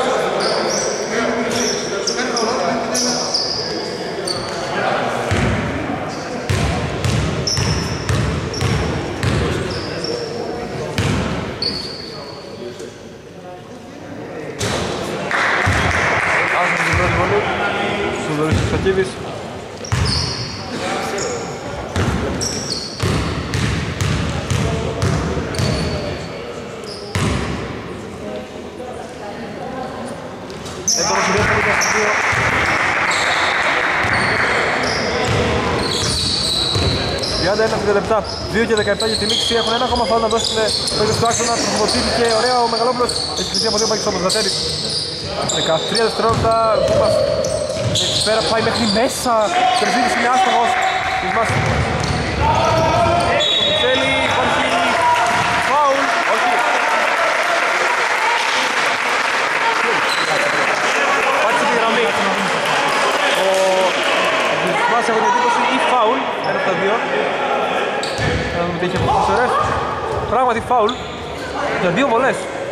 Άσχος την πρώτη βολή. Στους δωρείς του Στακίδης. τριάντα ένα λεπτά, δύο και δεκαεπτά για τη λήξη. Έχουν ένα ακόμα φάουλ να δώσουν παίκτες του άξονα. Τροφοδοτήθηκε ωραία ο Μεγαλόπουλος. Έχει κλειστεί από δύο παίκτες όμως Ζατέρης. δεκατρία δευτερόλεπτα. Βούμας εκεί πέρα πάει μέχρι μέσα. Τερζίδης είναι άστοχος. Βούμας θέλει, υπάρχει φάουλ. Όχι. Πάτησε τη γραμμή. Ο Βούμας έχω την εντύπωση ή φάουλ. Ένα από τα δύο. Να δούμε τι έχει αποφασίσει ο ρεφ. Πράγματι φάουλ για δύο βολές.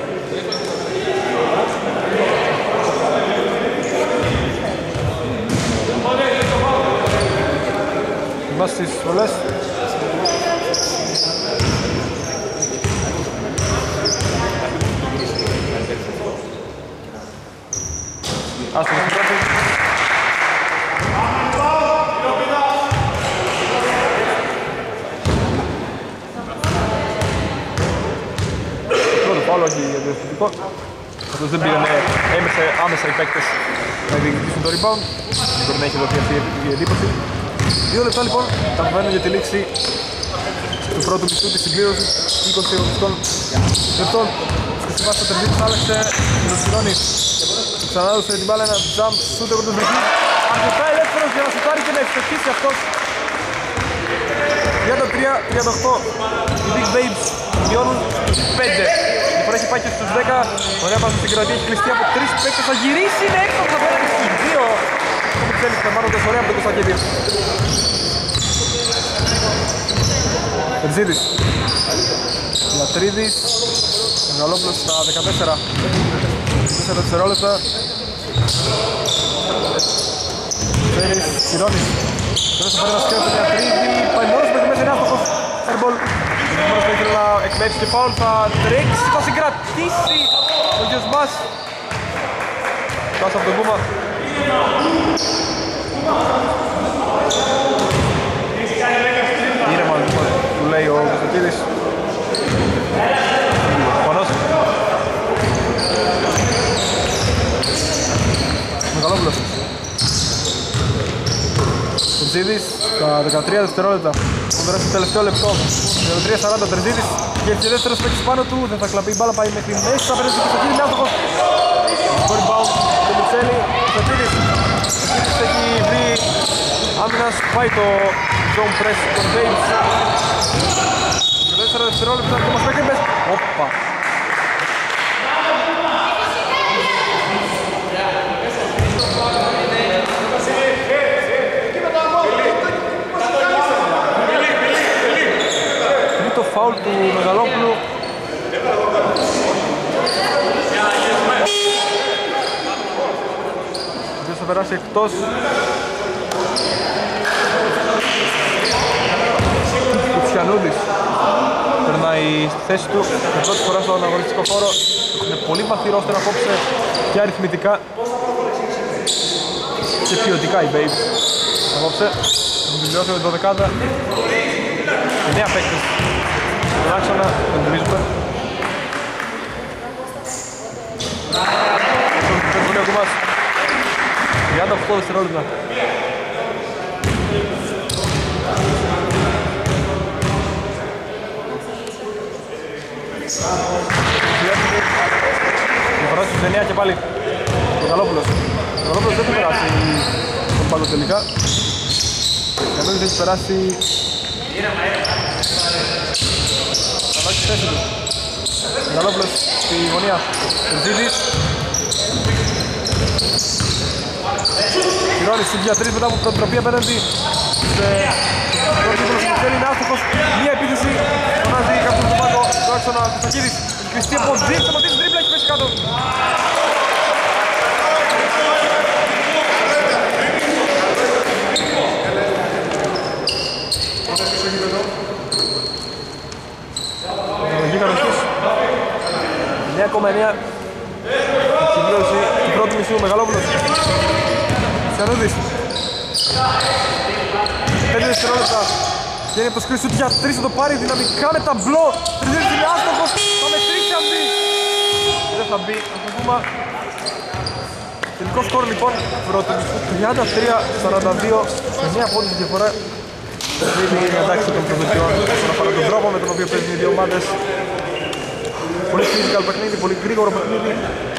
Είμαστε στις βολές. Άστο στην πρώτη. Όχι για το ευθυντικό. Αυτός δεν πήραν έμεσα, άμεσα οι παίκτες να διεκδικήσουν το rebound. Δεν μπορεί να έχει δοθεί αυτή η εντύπωση. Δύο λεπτά λοιπόν τα βγαίνουν για τη λήξη του πρώτου μισθού της συμπλήρωσης είκοσι οκτώ λεπτών. Στη σημασία το Τερζίδης άλλαξε και το συγγνώνει. Ξανάδωσε την μπάλα ένα jump shoot από τον Τερζίδη. Αρκετά ελεύθερος για να σουτάρει και να ευτυχίσει αυτός. τριάντα τρία τριάντα οκτώ οι Big Babes μειώνουν στους πέντε. Τώρα έχει πάει και στους δέκα. Ωραία πάση στην κρατή, έχει κλειστεί από τρεις παίκτες. Θα γυρίσει, είναι έξω από τα πέντε στους δύο. Όπως θέλεις, περνάνοντας ωραία από τον Κωνσταντίδη. Τερζίδης. Λατρίδης. Μεγαλόπουλος στα δεκατέσσερα. τέσσερα δευτερόλεπτα. Τερζίδης, Σιρώνης. Τώρα θα πάρει ένα σκέφτο για Λατρίδη. Πάει μόνος με τη μέση, είναι άστοχος. Airball. Μόνος που ήθελε να εκμέτσει τη φάουλ, θα τρέξει, θα συγκρατήσει ο γιος μας. Πάσα από τον Κούμα. Ήρεμα λοιπόν, του λέει ο Κωνσταντίδης. Πονός. Μεγαλόπουλος. Τερζίδης, στα δεκατρία δευτερόλεπτα. Θα περάσει το τελευταίο λεπτό. τριάντα τρία σαράντα Τερζίδης και έχει δεύτερος παίκτης πάνω του. Δεν θα κλαπεί η μπάλα, πάει μέχρι μέσα. Θα περάσει και στο κύρι, είναι άστοχος. Το rebound του Μιτσέλη. Ο Τερζίδης. Ο Τερζίδης έχει βρει άμυνας. Πάει το zone press των Babes. τέσσερα δευτερόλεπτα και μας παίξει μέσα. Όπα. Φάουλ του Μεγαλόπουλου. Δεν θα περάσει εκτός. Ο Τσιανούδης περνάει στη θέση του για πρώτη φορά στον αγωνιστικό χώρο. Είναι πολύ βαθύ ρόστερ απόψε και αριθμητικά και ποιοτικά οι Babes απόψε. Έχουν τελειώσει με δωδεκάδα. Εννέα παίκτες στον άξονα, δεν θυμίζουμε. Στον πολύ ο Κουμάς. τριάντα οκτώ δευτερόλεπτα. Διαφορά στους εννέα και πάλι ο Γαλόπουλος. Ο Γαλόπουλος δεν θα περάσει τον πάγκο τελικά. Ο Γαλόπουλος έχει περάσει καλά στη θέση του. Γαλόπουλος στη γωνία. Τερζίδης. Σιρώνης στην τρία μετά από προτροπή απέναντι σε πρώτη δίπλος που θέλει, είναι άστοχος. Μία επίθεση, φωνάζει κάποιον στον πάγκο του άξονα του Σακίδης. Έχει κλειστεί από δύο, το ματίνει τρίπλα, έχει πέσει κάτω. εννέα κόμμα εννέα συμπλήρωση του πρώτου μισού. Μεγαλόπουλος. Σιανούδης. πέντε δευτερόλεπτα. Βγαίνει από το σκρίσου για τρεις, θα το πάρει δυναμικά με ταμπλό. Τριζίδης είναι άστοχος. Θα μετρήσει αν μπει. Δεν θα μπει. Θα το δούμε. Τελικό σκορ λοιπόν πρώτο μισού. τριάντα τρία σαράντα δύο. εννέα πόντους διαφορά. παιχνίδι είναι εντάξει των προβετιών όσον αφορά τον τρόπο με τον οποίο παίζουν οι δύο ομάδες. Πολύ physical παιχνίδι, πολύ γρήγορο παιχνίδι.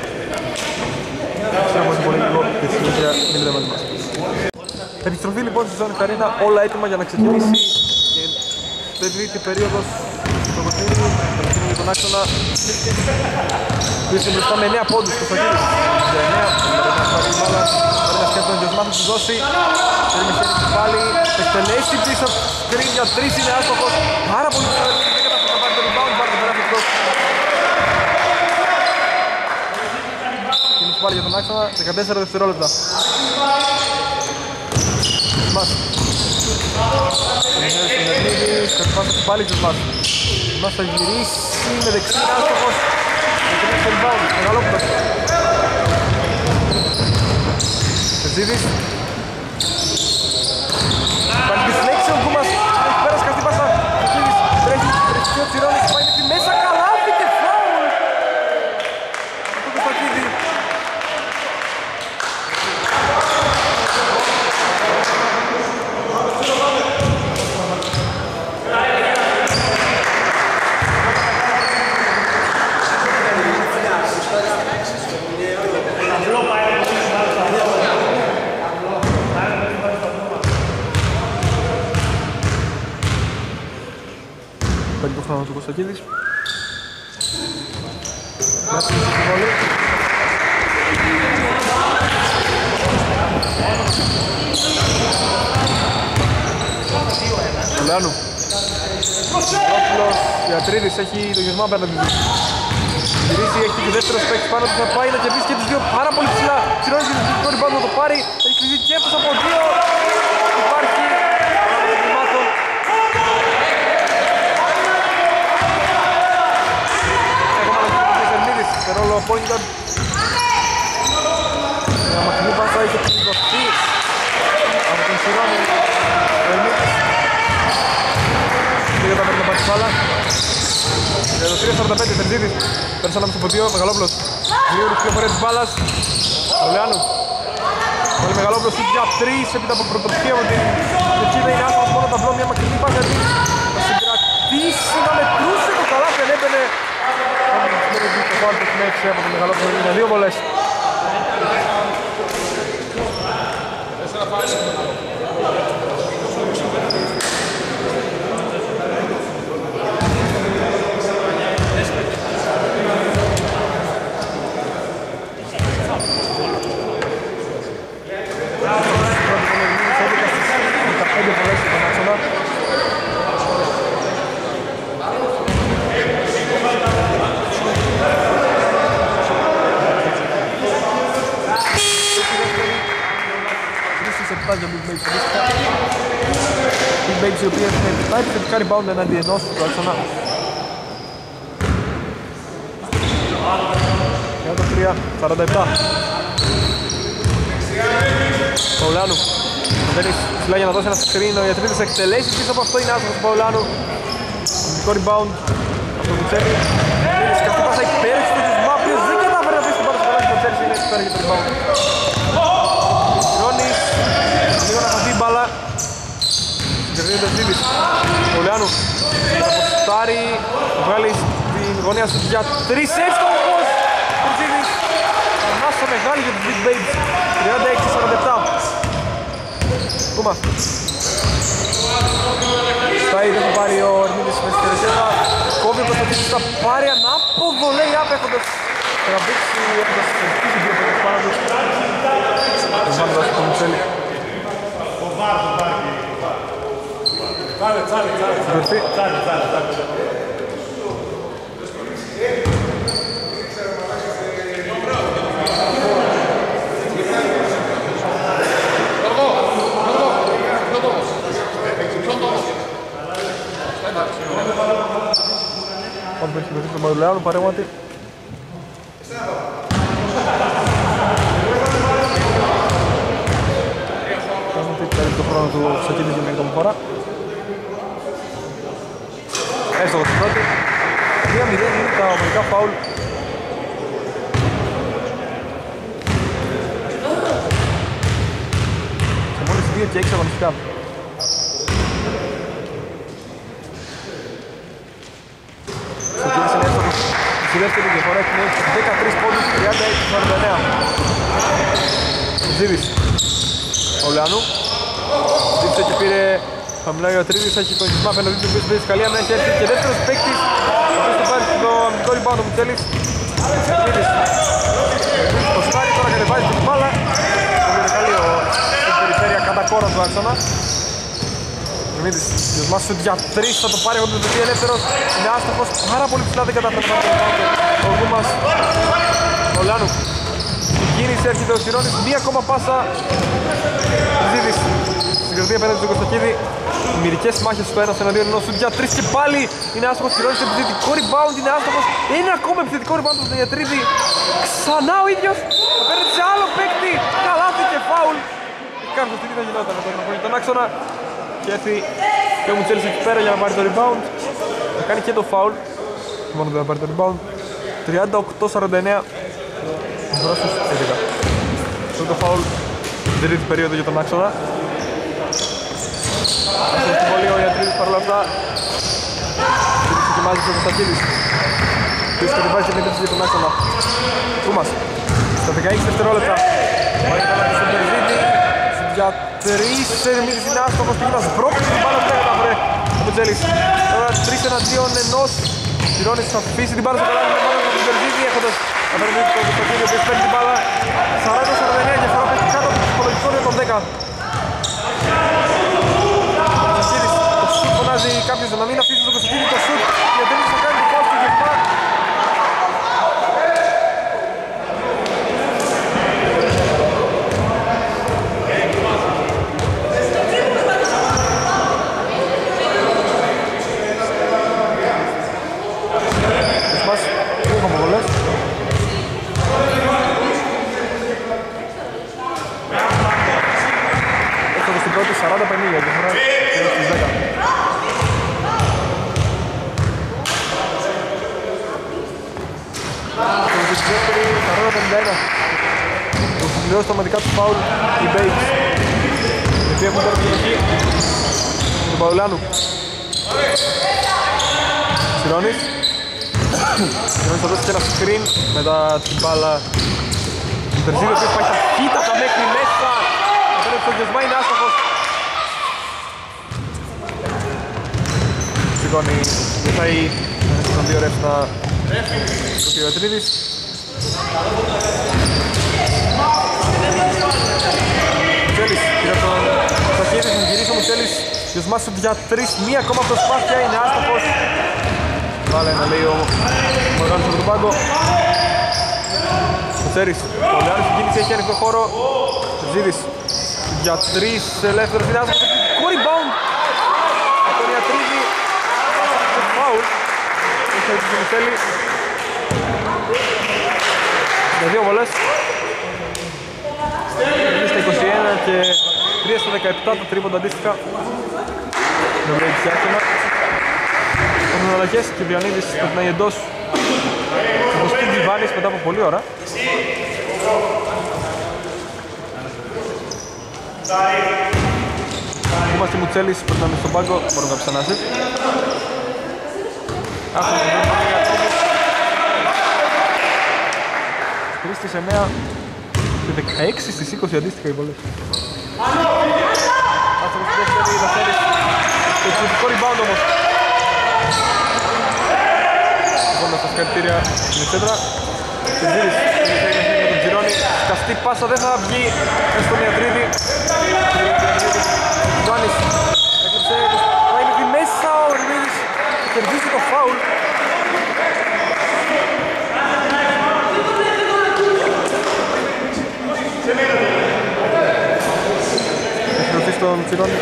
Ξέρουμε ότι πολύ λίγο και στη συνέχεια είναι vida μαζί μας. Επιστροφή λοιπόν στη Ζώνη Καρίνα, όλα έτοιμα για να ξεκινήσει και η τρίτη περίοδος στο παιχνίδι, το παιχνίδι για τον άξονα. Πήρε μπροστά με εννέα πόντους στο Σαγγίλης. Για εννέα, πρέπει να σκέφτεται ο Γιωσμάθος του δώσει. Θέλει με χέρι του πάλι, εκτελέσει πίσω από σκριν για τρεις, είναι άστοχος. Πάρα πολύ ψηλά, δεν κατάφερε να πάρει το rebound, πάρει το περάσει εκτός. Κίνηση πάλι για τον άξονα, δεκατέσσερα δευτερόλεπτα. Μας. Κατεβάζει πάλι και μας. Μας θα γυρίσει με δεξί, άστοχος. Μετρήσει το rebound, μεγαλόπουλος. Τερζίδης. Υπάρχει τη φλέξη ο Γκούμας, έχει πέρασε καυτή πάσα. Τερζίδης, τρέχει, τρέχει ο Τσιρώνης, πάει μέχρι μέσα, καλάθι και φάουλ. Αυτό το Στακίδη. Παίρνει το χρόνο του Κωστακίδης. Μάτσε τη συμβόλη. Ολεάνου. Ρόπουλος, Ιατρίδης έχει το γεσμό απέναντι του. Γυρίζει, έχει και δεύτερος παίκτης πάνω του, θα πάει να κερδίσει και τους δύο πάρα πολύ ψηλά. Τσιρώνεις και το rebound να το πάρει, έχει κλειδίσει και αυτός από δύο. Υπάρχει σε ρόλο point guard. Η μακρινή πάσα είχε πληγωθεί από τον Σιρώνη. Ο Ερμίτης πήγε τα παίρνει να πάρει μπάλα. Για το τρία σαράντα πέντε Τερζίδης. Πέρασε ανάμεσα από δύο, Μεγαλόπουλος. Γρήγορη κυκλοφορία της μπάλας. Ο Λεάνου. Πολύ Μεγαλόπουλος για τρεις έπειτα από πρωτοπτυχία από την Κετσίδα. Είναι άσχος μόνο ταμπλό, μια μακρινή πάσα. Θα συγκρατήσει να μετρούσε το καλάθι, αν έμπαινε. Το φάουλ του συνέχισε από τον Μεγαλόπουλο για δύο βολές. δεκαπέντε βολές για τον άξονα. Για Big Babes αντίστοιχα. Big Babes οι οποίοι έχουν επτά επιθετικά rebound εναντί ενός του άξονα. τριάντα τρία σαράντα επτά. Παουλάνου. Μπαίνει ψηλά για να δώσει ένα screen, ο Ιατρίδης εκτελέσει πίσω από αυτό, είναι άσχος του Παουλάνου. Αμυντικό rebound από τον Κουτσέρι. Σκαφτή πάσα υπέροχη του Γιουσμά, ο οποίος δεν κατάφερε να αφήσει την πάρα στο καλάκι του Κουτσέρι, είναι εξυπέρα για το rebound. Ρόνις, λίγο να χαθεί η μπάλα. Κερδίζει το Τερζίδης. Ο Λεάνου θα αποστάρει, θα βγάλει στην γωνία σου για τρεις εύστοχος. Τερζίδης, ανάσα μεγάλη για τους Big Babes. τριάντα έξι σαράντα επτά. Κούμα. Στάει, δεν θα πάρει ο Ερμίδης μέσα στη ρεσέτα. Κόβει ο Κωνσταντίνης, θα πάρει ανάποδο, λέει άπεχοντας. Τραβήξει, έχοντας ελπίσει δύο παίκτες πάνω του. Βάζοντας τον Μιτσέλη. Τσάλε, τσάλε, τσάλε. Τσάλε, τσάλε, τσάλε. Πάμε να έχει τον Μαρουλεάνου, παρέμβατη. Παίρνει το χρόνο του Σακίνης για μια ακόμη φορά. Έστω την πρώτη. Μία μηδέν είναι τα ομαδικά φάουλ. Σε μόλις δύο και έξι αγωνιστικά. Στη δεύτερη διαφορά έχει μείνει δεκατρείς πόντους, τριάντα έξι σαράντα εννέα. Ζήδης Ολεάνου. Ζήτησε και πήρε χαμηλά ο Τρίδης, έχει τον Κισμά απέναντι του οποίος παίζει καλή άμυνα, έχει έρθει και δεύτερος παίκτης ο οποίος το πάρει στο αμυντικό rebound ο Μουτσέλης. Ζήτης το στάρι, τώρα κατεβάζει την μπάλα. Είναι καλή στην περιφέρεια κατά κόρα του άξονα. Μίδης, Γιωσμάς σουτ για τρεις, θα το πάρει ογδόντα δύο ελεύθερος. Είναι άστοχος, πάρα πολύ ψηλά, δεν καταφέρει να το rebound ο Γκούμας. Ο Λάνου. Η κίνηση έρχεται ο Σιρώνης, μία ακόμα πάσα. Ζήτης στην καρδία απέναντι του Κωστακίδη. Οι μυρικές μάχες στο ένας εναντίον ενός σουτ για τρεις και πάλι είναι άστοχος. Σιρώνης επιθετικό rebound, είναι άστοχος. Ένα ακόμα επιθετικό rebound στον Ιατρίδη. Ξανά ο ίδιος, απέναντι σε άλλο παίκτη. Καλάθι και φάουλ. Κάποια στιγμή θα γινόταν με τον, τον άξονα. Και έρθει και ο Μουτσέλης εκεί πέρα για να πάρει το rebound. Θα κάνει και το foul. Μόνο δεν θα πάρει το rebound. τριάντα οκτώ σαράντα εννέα. Μπρος στους έντεκα. Αυτό το foul στην τρίτη περίοδο για τον άξονα. Αυτό είναι πολύ ο Ιατρίδης παρόλα αυτά. Δοκιμάζει ο Κωνσταντίδης. Ποιος κατεβάζει και την επίθεση για τον άξονα. Κούμας. Στα δεκαέξι δευτερόλεπτα. Πάει καλά και στον Περζίδη. Για τρεις Ερμίδης είναι άστοχος, πήγαινας μπρόκος την μπάλα που έκανε βρε ο Μουτσέλης. Τώρα τρεις εναντίον ενός. Σιρώνης θα αφήσει την μπάλα στο καλάθι με πάνω από τον Περζίδη έχοντας απέναντι τον Κωνσταντίνο ο οποίος παίρνει την μπάλα. Σαράντα σαράντα εννέα και φορά πέφτει κάτω από το ψυχολογικό για τον δέκα. Ο Κωνσταντίνης, το σουτ φωνάζει κάποιος να μην αφήσει τον Κωνσταντίνο το σουτ γιατί δεν θα κάνει το φάουλ στο γεφτά. σαράντα πενήντα και φορά στις δέκα. Στο δεύτερη σαράντα πενήντα ένα. Το συμπληρώσει τα ομαδικά του φάουλ οι Bates. Οι οποίοι έχουν τώρα την εκεί του Παουλάνου. Σιρώνης. Σιρώνης θα δώσει και ένα screen μετά την μπάλα του Τερζίδη, ο οποίος πάει ταχύτατα μέχρι μέσα. Απέναντι στον Γιωσμά είναι άστοχος. Σηκώνει, βοηθάει στον δύο ρεφς να σκοτεί ο Ιατρίδης. Μουτσέλης, πήρε από τον Σαχίδης, μου γυρίσει ο Μουτσέλης. Γιωσμάς σουτ για τρεις, μία ακόμα προσπάθεια, είναι άστοχος. Βάλε ένα λέει ο Μοργάνος από τον πάγκο. Μουτσέλης, ο Λεάνης στην κίνηση έχει ανοιχτό χώρο. Ζήδης για τρεις ελεύθερος, είναι άστοχος. Επιθετικό rebound από τον Ιατρίδη. Το φάουλ έχει έτσι τον Μουτσέλη. Με δύο βολές. Είναι στα είκοσι ένα και τρία στα δεκαεπτά τα τρίποντα αντίστοιχα. Με βρέει της άκαινα. Έχουν αλλαγές και ο Βιαννίδης πρέπει να είναι εντός. Ο Στίν Τζιβάνης μετά από πολλή ώρα. Είμαστε Μουτσέλης, πρέπει να είναι στον πάγκο, μπορούμε να ψανάσεις. τρεις στις εννέα και δεκαέξι στις είκοσι αντίστοιχα οι βολές. Άστοχος στη δεύτερη, Λασέρης. Το εξαιρετικό rebound όμως. Λοιπόν, στα συγχαρητήρια στην εξέντρα. Τεντζήρης, με τον Τζιρόνι. Σκαστή πάσα δεν θα βγει στον Ιατρίδη. Τζουάνης έκλεψε, πάει μέχρι μέσα ο Ερμίδης. Κερδίζει το φάουλ. Έχει δοθεί στον Τζιρόνι.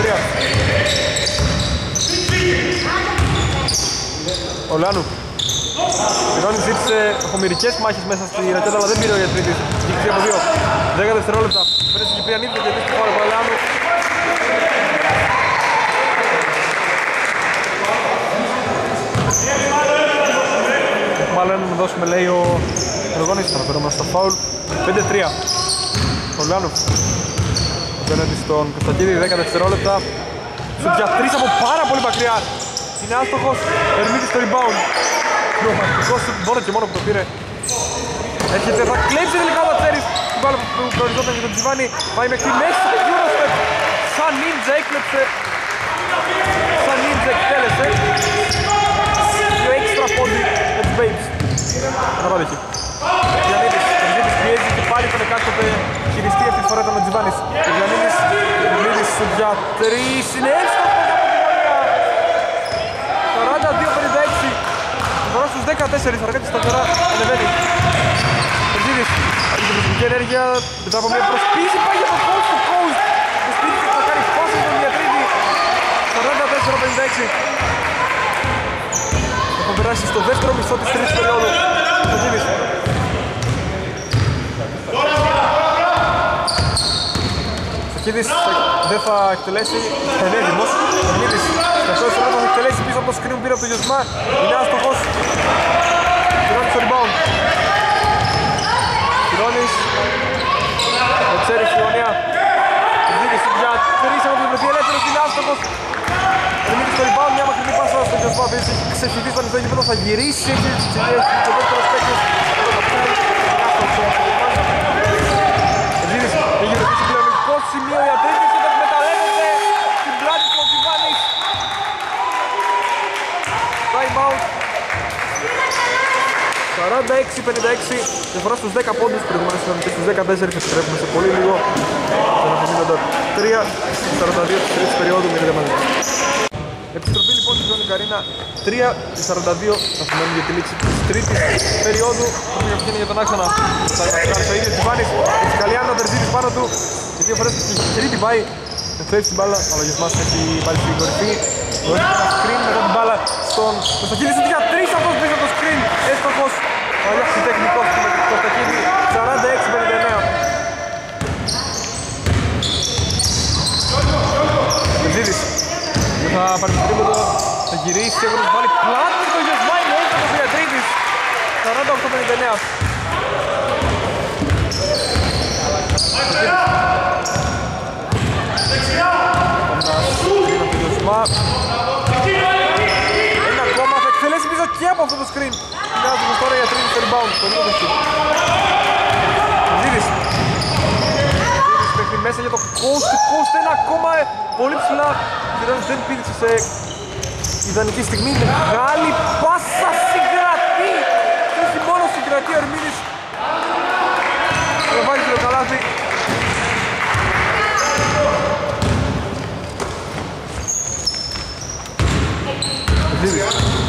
τρία. Ο Λάνου. Ρόνι ζήτησε χομηρικές μάχες μέσα στη ρακέτα, αλλά δεν πήρε ο Γιατρίτης. Είχε από δύο. δέκα δευτερόλεπτα. Πέρασε στην Κυπριανίδη και επίσης το φάουλ από ο Λάνου. Μάλλον να δώσουμε, λέει ο Ρογόνης, θα αναφέρομαι στο φάουλ. πέντε τρία. Ο Λάνου απέναντι στον Κωνσταντίδη, δέκα δευτερόλεπτα. Στον για τρεις από πάρα πολύ μακριά. Είναι άστοχος, Ερμίδης στο rebound. Προγραμματικός μόνο και μόνο που το πήρε. Έρχεται, θα κλέψει τελικά ο Ματσέρης. Την μπάλα που προοριζόταν για τον Τζιβάνι. Πάει μέχρι μέσα στο Eurostep. Σαν νίντζα έκλεψε. Σαν νίντζα εκτέλεσε. Δύο έξτρα πόντι με τους Babes. Ένα πάλι. Γιαννίδης, ο Γιαννίδης πιέζει και πάλι τον εκάστοτε χειριστή, αυτή τη φορά ήταν ο Τζιβάνης. Ο Γιαννίδης, ο Γιαννίδης για τρεις, είναι εύστοχος από την γωνία. σαράντα δύο πενήντα έξι, φορά στους δεκατέσσερα, αργά σταθερά ανεβαίνει. Ο Γιαννίδης, έχει την προσωπική ενέργεια, μετά από μια προσπίση, πάει για το coast to coast. Προσπίση θα κάνει πάση στον Διατρίδη, σαράντα τέσσερα πενήντα έξι. Θα περάσει στο δεύτερο μισό της τρίτης περίοδου. Ο Γιαννίδης. Σακίδης δεν θα εκτελέσει, είναι έτοιμος. Ο Γιαννίδης στο τέσσερα θα εκτελέσει πίσω από το screen που πήρε από το Γιωσμά. Είναι άστοχος. Κυρώνης στο rebound. Κυρώνης. Ο Τσέρης στη γωνία. Ο Γιαννίδης για τρεις από την βρεθεί ελεύθερος, είναι άστοχος. Ο Γιαννίδης στο rebound, μια μακρινή πάσα στο Γιωσμά. Έχει ξεφυθεί στο ανοιχτό γήπεδο, θα γυρίσει. Έχει ξεφυθεί και ο δεύτερος παίκτης. Ο Γιαννίδης έχει βρεθεί πλεονεκτικό σημείο για τρίτης και θα εκμεταλλεύεται την πλάτη του ο Τζιβάνης. Time out. σαράντα έξι πενήντα έξι, διαφορά στους δέκα πόντους, προηγουμένως ήταν και στους δεκατέσσερα, επιστρέφουμε σε πολύ λίγο. Θα αναπομείνοντα τρία σαράντα δύο της τρίτης περίοδου, μείνετε μαζί. Επιστροφή λοιπόν στην Ζώνη Καρίνα, τρία σαράντα δύο, θα σημαίνει για τη λήξη της τρίτης περίοδου. Έχουμε για αυτήν για τον άξονα. Θα κάνει το ίδιο Τζιβάνης, η Καλιάννα Τερζίδης πάνω του. Και δύο φορές η τρίτη πάει, ευθέσει την μπάλα, αλλά ο Γιωσμάς έχει πάλι στην κορυφή. Δώσει ένα screen μετά την μπάλα στον Κωνστακίδη, στο για τρεις αυτός πίσω από το screen, έστοχος. Ο Αλιάχης τεχνικός του με τον Κωνστακίδη, σαράντα έξι πενήντα εννέα. Τερζίδης. Θα πάρει το τρίποντο, θα γυρίσει, έχουν βάλει πλάτη στο Γιωσμά, είναι έντοχος ο Γιατρίδης. σαράντα οκτώ πενήντα εννέα. Ένα ακόμα, θα εκτελέσει πίσω και από αυτό το screen. Κοιτάζουμε τώρα για τρίτη στο rebound, το νούμερο του. Τερζίδης. Μέχρι μέσα για το coast to coast, ένα ακόμα πολύ ψηλά. Τερζίδης δεν πήρε σε ιδανική στιγμή. Μεγάλη πάσα συγκρατεί. Και όχι μόνο συγκρατεί ο Ερμίδης. Θα βάλει και το καλάθι. Τερζίδης.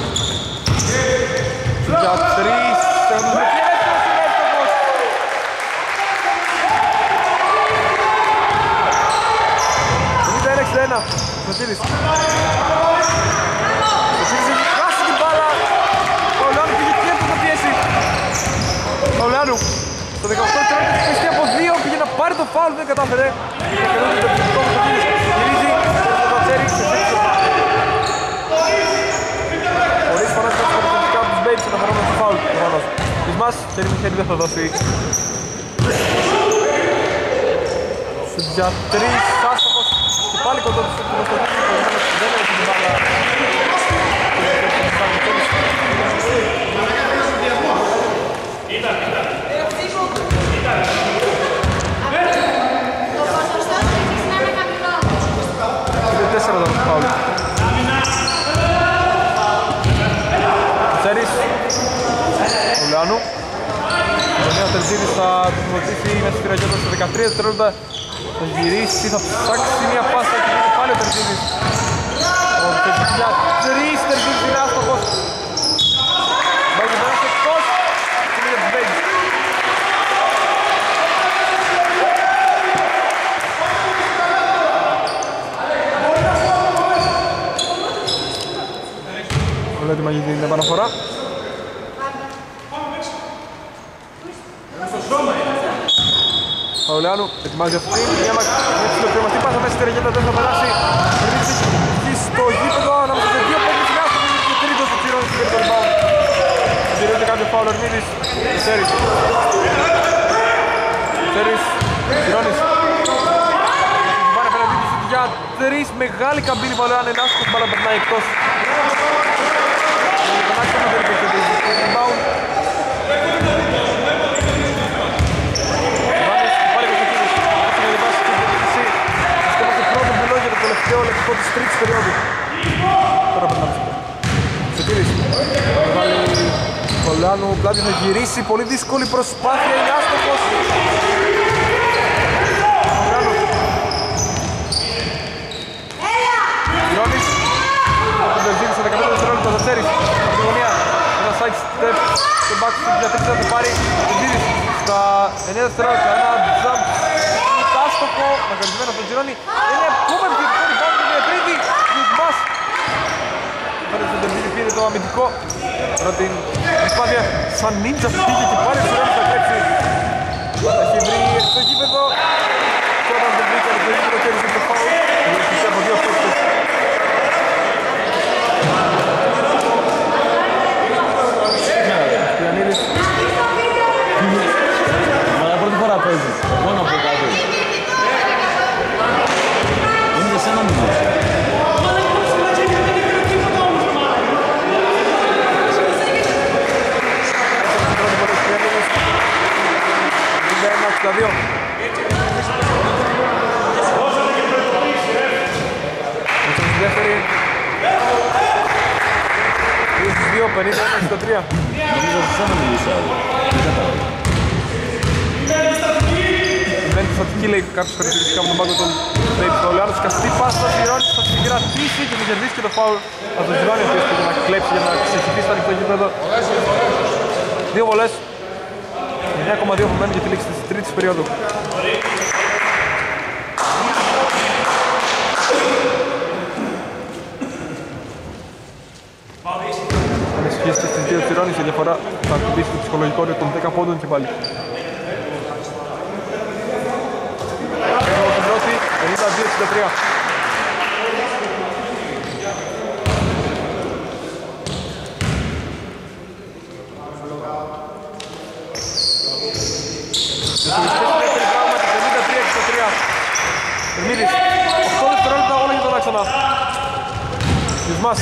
Για τρεις. ένα, Σωτήρης. Σωτήρης έχει χάσει την μπάλα. Παουλάνου πήγε και έπρεπε να πιέσει. Παουλάνου στο δεκαοκτώ τρέχει πιστεί από δύο, πήγε να πάρει το φάουλ, δεν κατάφερε. Και καιρούνται το επιθετικό του Σωτήρης. Γυρίζει στο Κατσέρι. Χωρίς φανάτικα τους κατευθυντικά από τους Babes, αναφερόμενο στο φάουλ. Ισμάς, χέρι με χέρι δεν θα δώσει. Για τρεις, άστοχος. Και πάλι κοντό του Κωνσταντίνου, προηγουμένως δεν έχει την μπάλα. Είναι τέσσερα το φάουλ. Ξέρεις, ο Λεάνου. Ο νέο Τερζίδης θα του βοηθήσει μέσα στη ραγιότητα στα δεκατρία δευτερόλεπτα. Θα γυρίσει, θα ψάξει μια πάσα και είναι πάλι ο Τερζίδης. Ο Τερζίδης για τρεις, Τερζίδης είναι άστοχος. Πάει και πέρασε εκτός και είναι για τους Babes. πρόβλημα για την επαναφορά. Παουλιάνου ετοιμάζει αυτή, μια μακροπληρωματή πάσα μέσα στη ρεγέτα, δεν θα περάσει. Ρίξει στο γήπεδο, ανάμεσα σε δύο παίκτες γάστος και τρίτος του Τσιρώνης και το rebound. Συντηρείται κάποιο φάουλ, Ορμίδης, Σέρις. Σέρις, Τσιρώνης. Πάρε απέναντι του για τρεις, μεγάλη καμπίνη Παουλιάνου, είναι άσχος, μπάλα περνάει εκτός. Rebound. Τελευταίο λεπτό της τρίτης περίοδου. Τώρα περνάμε στο Σετήρης. Βάλει Κολάνου, πλάτη θα γυρίσει, πολύ δύσκολη προσπάθεια, είναι άστοχος. Κολάνου. Γιώνης. Τον Μπερζίνη στα δεκαπέντε δευτερόλεπτα, θα Τσέρις. Από την γωνία, ένα side step, στο back step για τρίτη θα το πάρει. Μπερζίνης στα εννέα δευτερόλεπτα, ένα jump. Άστοχο, μακαρισμένο από τον Τζιρώνη. Είναι ακόμα επιθετικό rebound και μια τρίτη. Γιουσμάς. Φέρνει στον Τερβίδη, πήρε το αμυντικό. Τώρα την προσπάθεια σαν νίντζα πήγε και πάλι ο Τζιρώνης θα κλέψει. Έχει βρει στο γήπεδο. Και όταν δεν βρήκε το γήπεδο κέρδισε το φάουλ. Έχει από δύο παίκτες. Σπιανίδης. Μα για πρώτη φορά παίζεις. Μόνο από κάτω. Είναι σε ένα μήνυμα. Τα δύο. Έτσι στη δεύτερη. δύο στους δύο, πενήντα ένα εξήντα τρία. Νομίζω ότι σαν να μιλήσω άλλο. Δεν είναι στατική, λέει κάποιες χαρακτηριστικά από τον πάγκο των Μπέιμπς. Ο Λεάνος καστή πάσα, ο Ζιρώνης θα συγκρατήσει και θα κερδίσει και το φάουλ από τον Ζιρώνη, ο οποίος πήγε να κλέψει για να ξεχυθεί στο ανοιχτό γήπεδο. Δύο βολές. εννέα κόμμα δύο απομένουν για τη λήξη της τρίτης περίοδου. Αν ισχύσει και στις δύο Τσιρώνης, η διαφορά θα ακουμπήσει το ψυχολογικό όριο των δέκα πόντων και πάλι. Έχουμε την πρώτη, ενενήντα δύο εξήντα τρία. Ερμίδης, οκτώ δευτερόλεπτα όλα για τον άξονα. Γιουσμάς.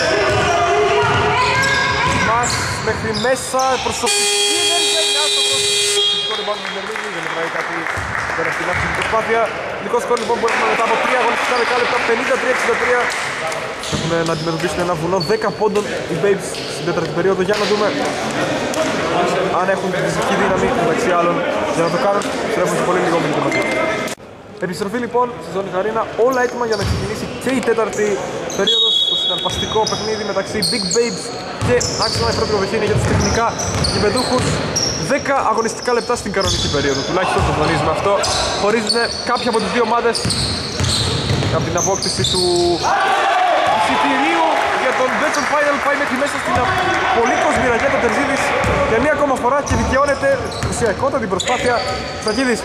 Γιουσμάς μέχρι μέσα, προσωπική ενέργεια, είναι άστοχος. Φυσικό rebound με τον Ερμίδη, δεν μετράει κάτι πέρα στην άξονα προσπάθεια. Ειδικό σκορ λοιπόν που έχουμε μετά από τρία αγωνιστικά δεκάλεπτα, πενήντα τρία εξήντα τρία. Έχουν να αντιμετωπίσουν ένα βουνό δέκα πόντων οι Babes στην τέταρτη περίοδο. Για να δούμε αν έχουν τη φυσική δύναμη μεταξύ άλλων για να το κάνουν. Στρέφουν σε πολύ λίγο μήνυμα. Επιστροφή λοιπόν στη ζώνη Χαρίνα, όλα έτοιμα για να ξεκινήσει και η τέταρτη περίοδος. Το συναρπαστικό παιχνίδι μεταξύ Big Babes και άξονα. Η πρώτη προβοχή είναι για τους τεχνικά γηπεδούχους. δέκα αγωνιστικά λεπτά στην κανονική περίοδο, τουλάχιστον το τονίζουμε αυτό. Χωρίζουν κάποια από τις δύο ομάδες από την απόκτηση του εισιτηρίου για τον Betson Final. Πάει μέχρι μέσα στην πολύ κοσμήρα για τον Τερζίδης για μία ακόμα φορά και δικαιώνεται ουσιακότατη προσπάθεια. Στακίδης.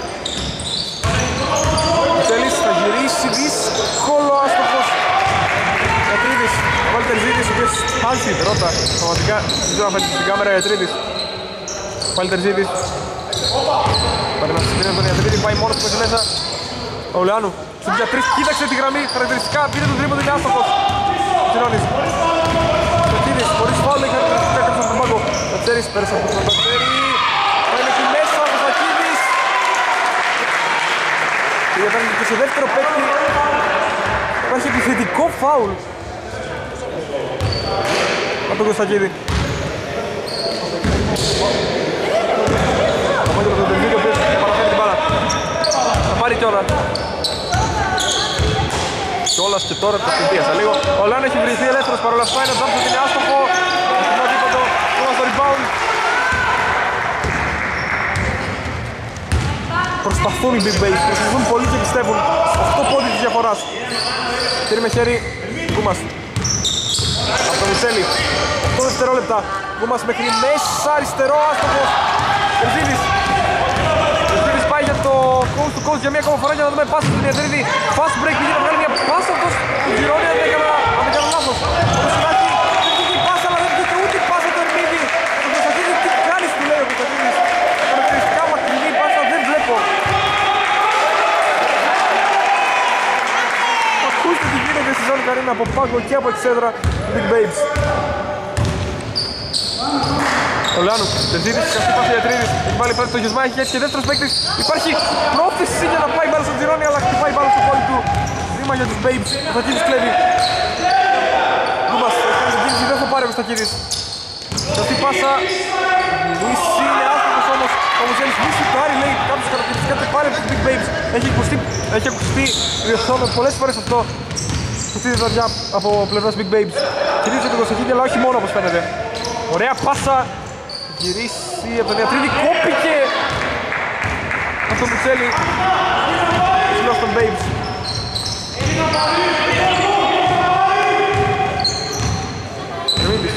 Τελής θα γυρίσει, δύσκολο, άστοχος. Γιατρίδης, βάλει Τερζίδης, ο οποίος χάλθει, ρώτα, πραγματικά, δεν ξέρω να φέρει στην κάμερα Γιατρίδης. Πάλι Τερζίδης. Πάρε να συμπληρώνει τον Γιατρίδη, πάει μόνος του μέσα. Ο Λεάνου, στον Γιατρής, κοίταξε τη γραμμή, χαρακτηριστικά, πήρε τον τρίποντο, είναι άστοχος. Τσιρώνης. Γιατρίδης, χωρίς φάουλ, έχει χαρακτηριστικά κάποιος από τον πάγκο. Γιατσέρης, πέρασε από τον Γιατσέρη. Πάει εκεί μέσα, ο Ζακίδης. Και ήταν και σε δεύτερο παίκτη. Υπάρχει επιθετικό φάουλ από τον Κωνστακίδη. Από τον Τερβίδη, ο οποίος παραφέρει την μπάλα. Θα πάρει κιόλα. Κιόλας και τώρα το συμπίασα λίγο. Ο Λάν έχει βρεθεί ελεύθερος παρόλα αυτά. Ένα τζάμπ είναι άστοχο. Αστυνό τίποτο. Κόμμα στο rebound. Προσπαθούν οι Big Babes, προσπαθούν πολύ και πιστεύουν. οκτώ πόντι της διαφοράς. Χέρι με χέρι, Κούμας. το Μιτσέλη. οκτώ δευτερόλεπτα. Γκούμας μέχρι μέσα, αριστερό, άστοχος. Τερζίδης. Τερζίδης πάει για το coast to coast για μία ακόμα φορά για να δούμε πάσα στον Ιατρίδη. Fast break πήγε να βγάλει μια πάσα αυτός του Τζιρόνι, αν δεν κάνω λάθος. Ο Μεσουλάκη δεν βγήκε η πάσα, αλλά δεν βγήκε ούτε η πάσα του Ερμίδη. Ο Κωνσταντίνης, τι κάνεις, του λέει ο Κωνσταντίνης. Χαρακτηριστικά μακρινή πάσα δεν βλέπω. Ακούστε τι γίνεται στη ζώνη Καρίνα από πάγκο και από εξέδρα του Big Babes. Ο Λάνου, Τερζίδης, καυτή πάσα Ιατρίδης. Έχει βάλει πάλι το γεσμά, έχει έτσι και δεύτερος παίκτης. Υπάρχει πρόθεση για να πάει μπάλα στον Τζιρόνι, αλλά χτυπάει μπάλα στο κόλλη του. Βήμα για τους Babes, ο Στακίδης κλέβει. Γκούμας, έχει κάνει την κίνηση, δεν θα πάρει ο Στακίδης. Καυτή πάσα, γυρίσει, είναι άστοχος όμως. Ο Μουσέλης μη σουτάρει, λέει κάποιος χαρακτηριστικά και πάλι από τους Big Babes. Έχει ακουστεί, έχει ακουστεί διορθώνω πολλές φορές αυτό. Αυτή τη βραδιά από πλευράς Big Babes. Κυρίως τον Κωνσταντίνη, αλλά όχι μόνο όπως φαίνεται. Ωραία πάσα, γυρίσει από τον Ιατρίδη, κόπηκε από τον Μουτσέλη. Ψηλός των Babes. Ερμίδης.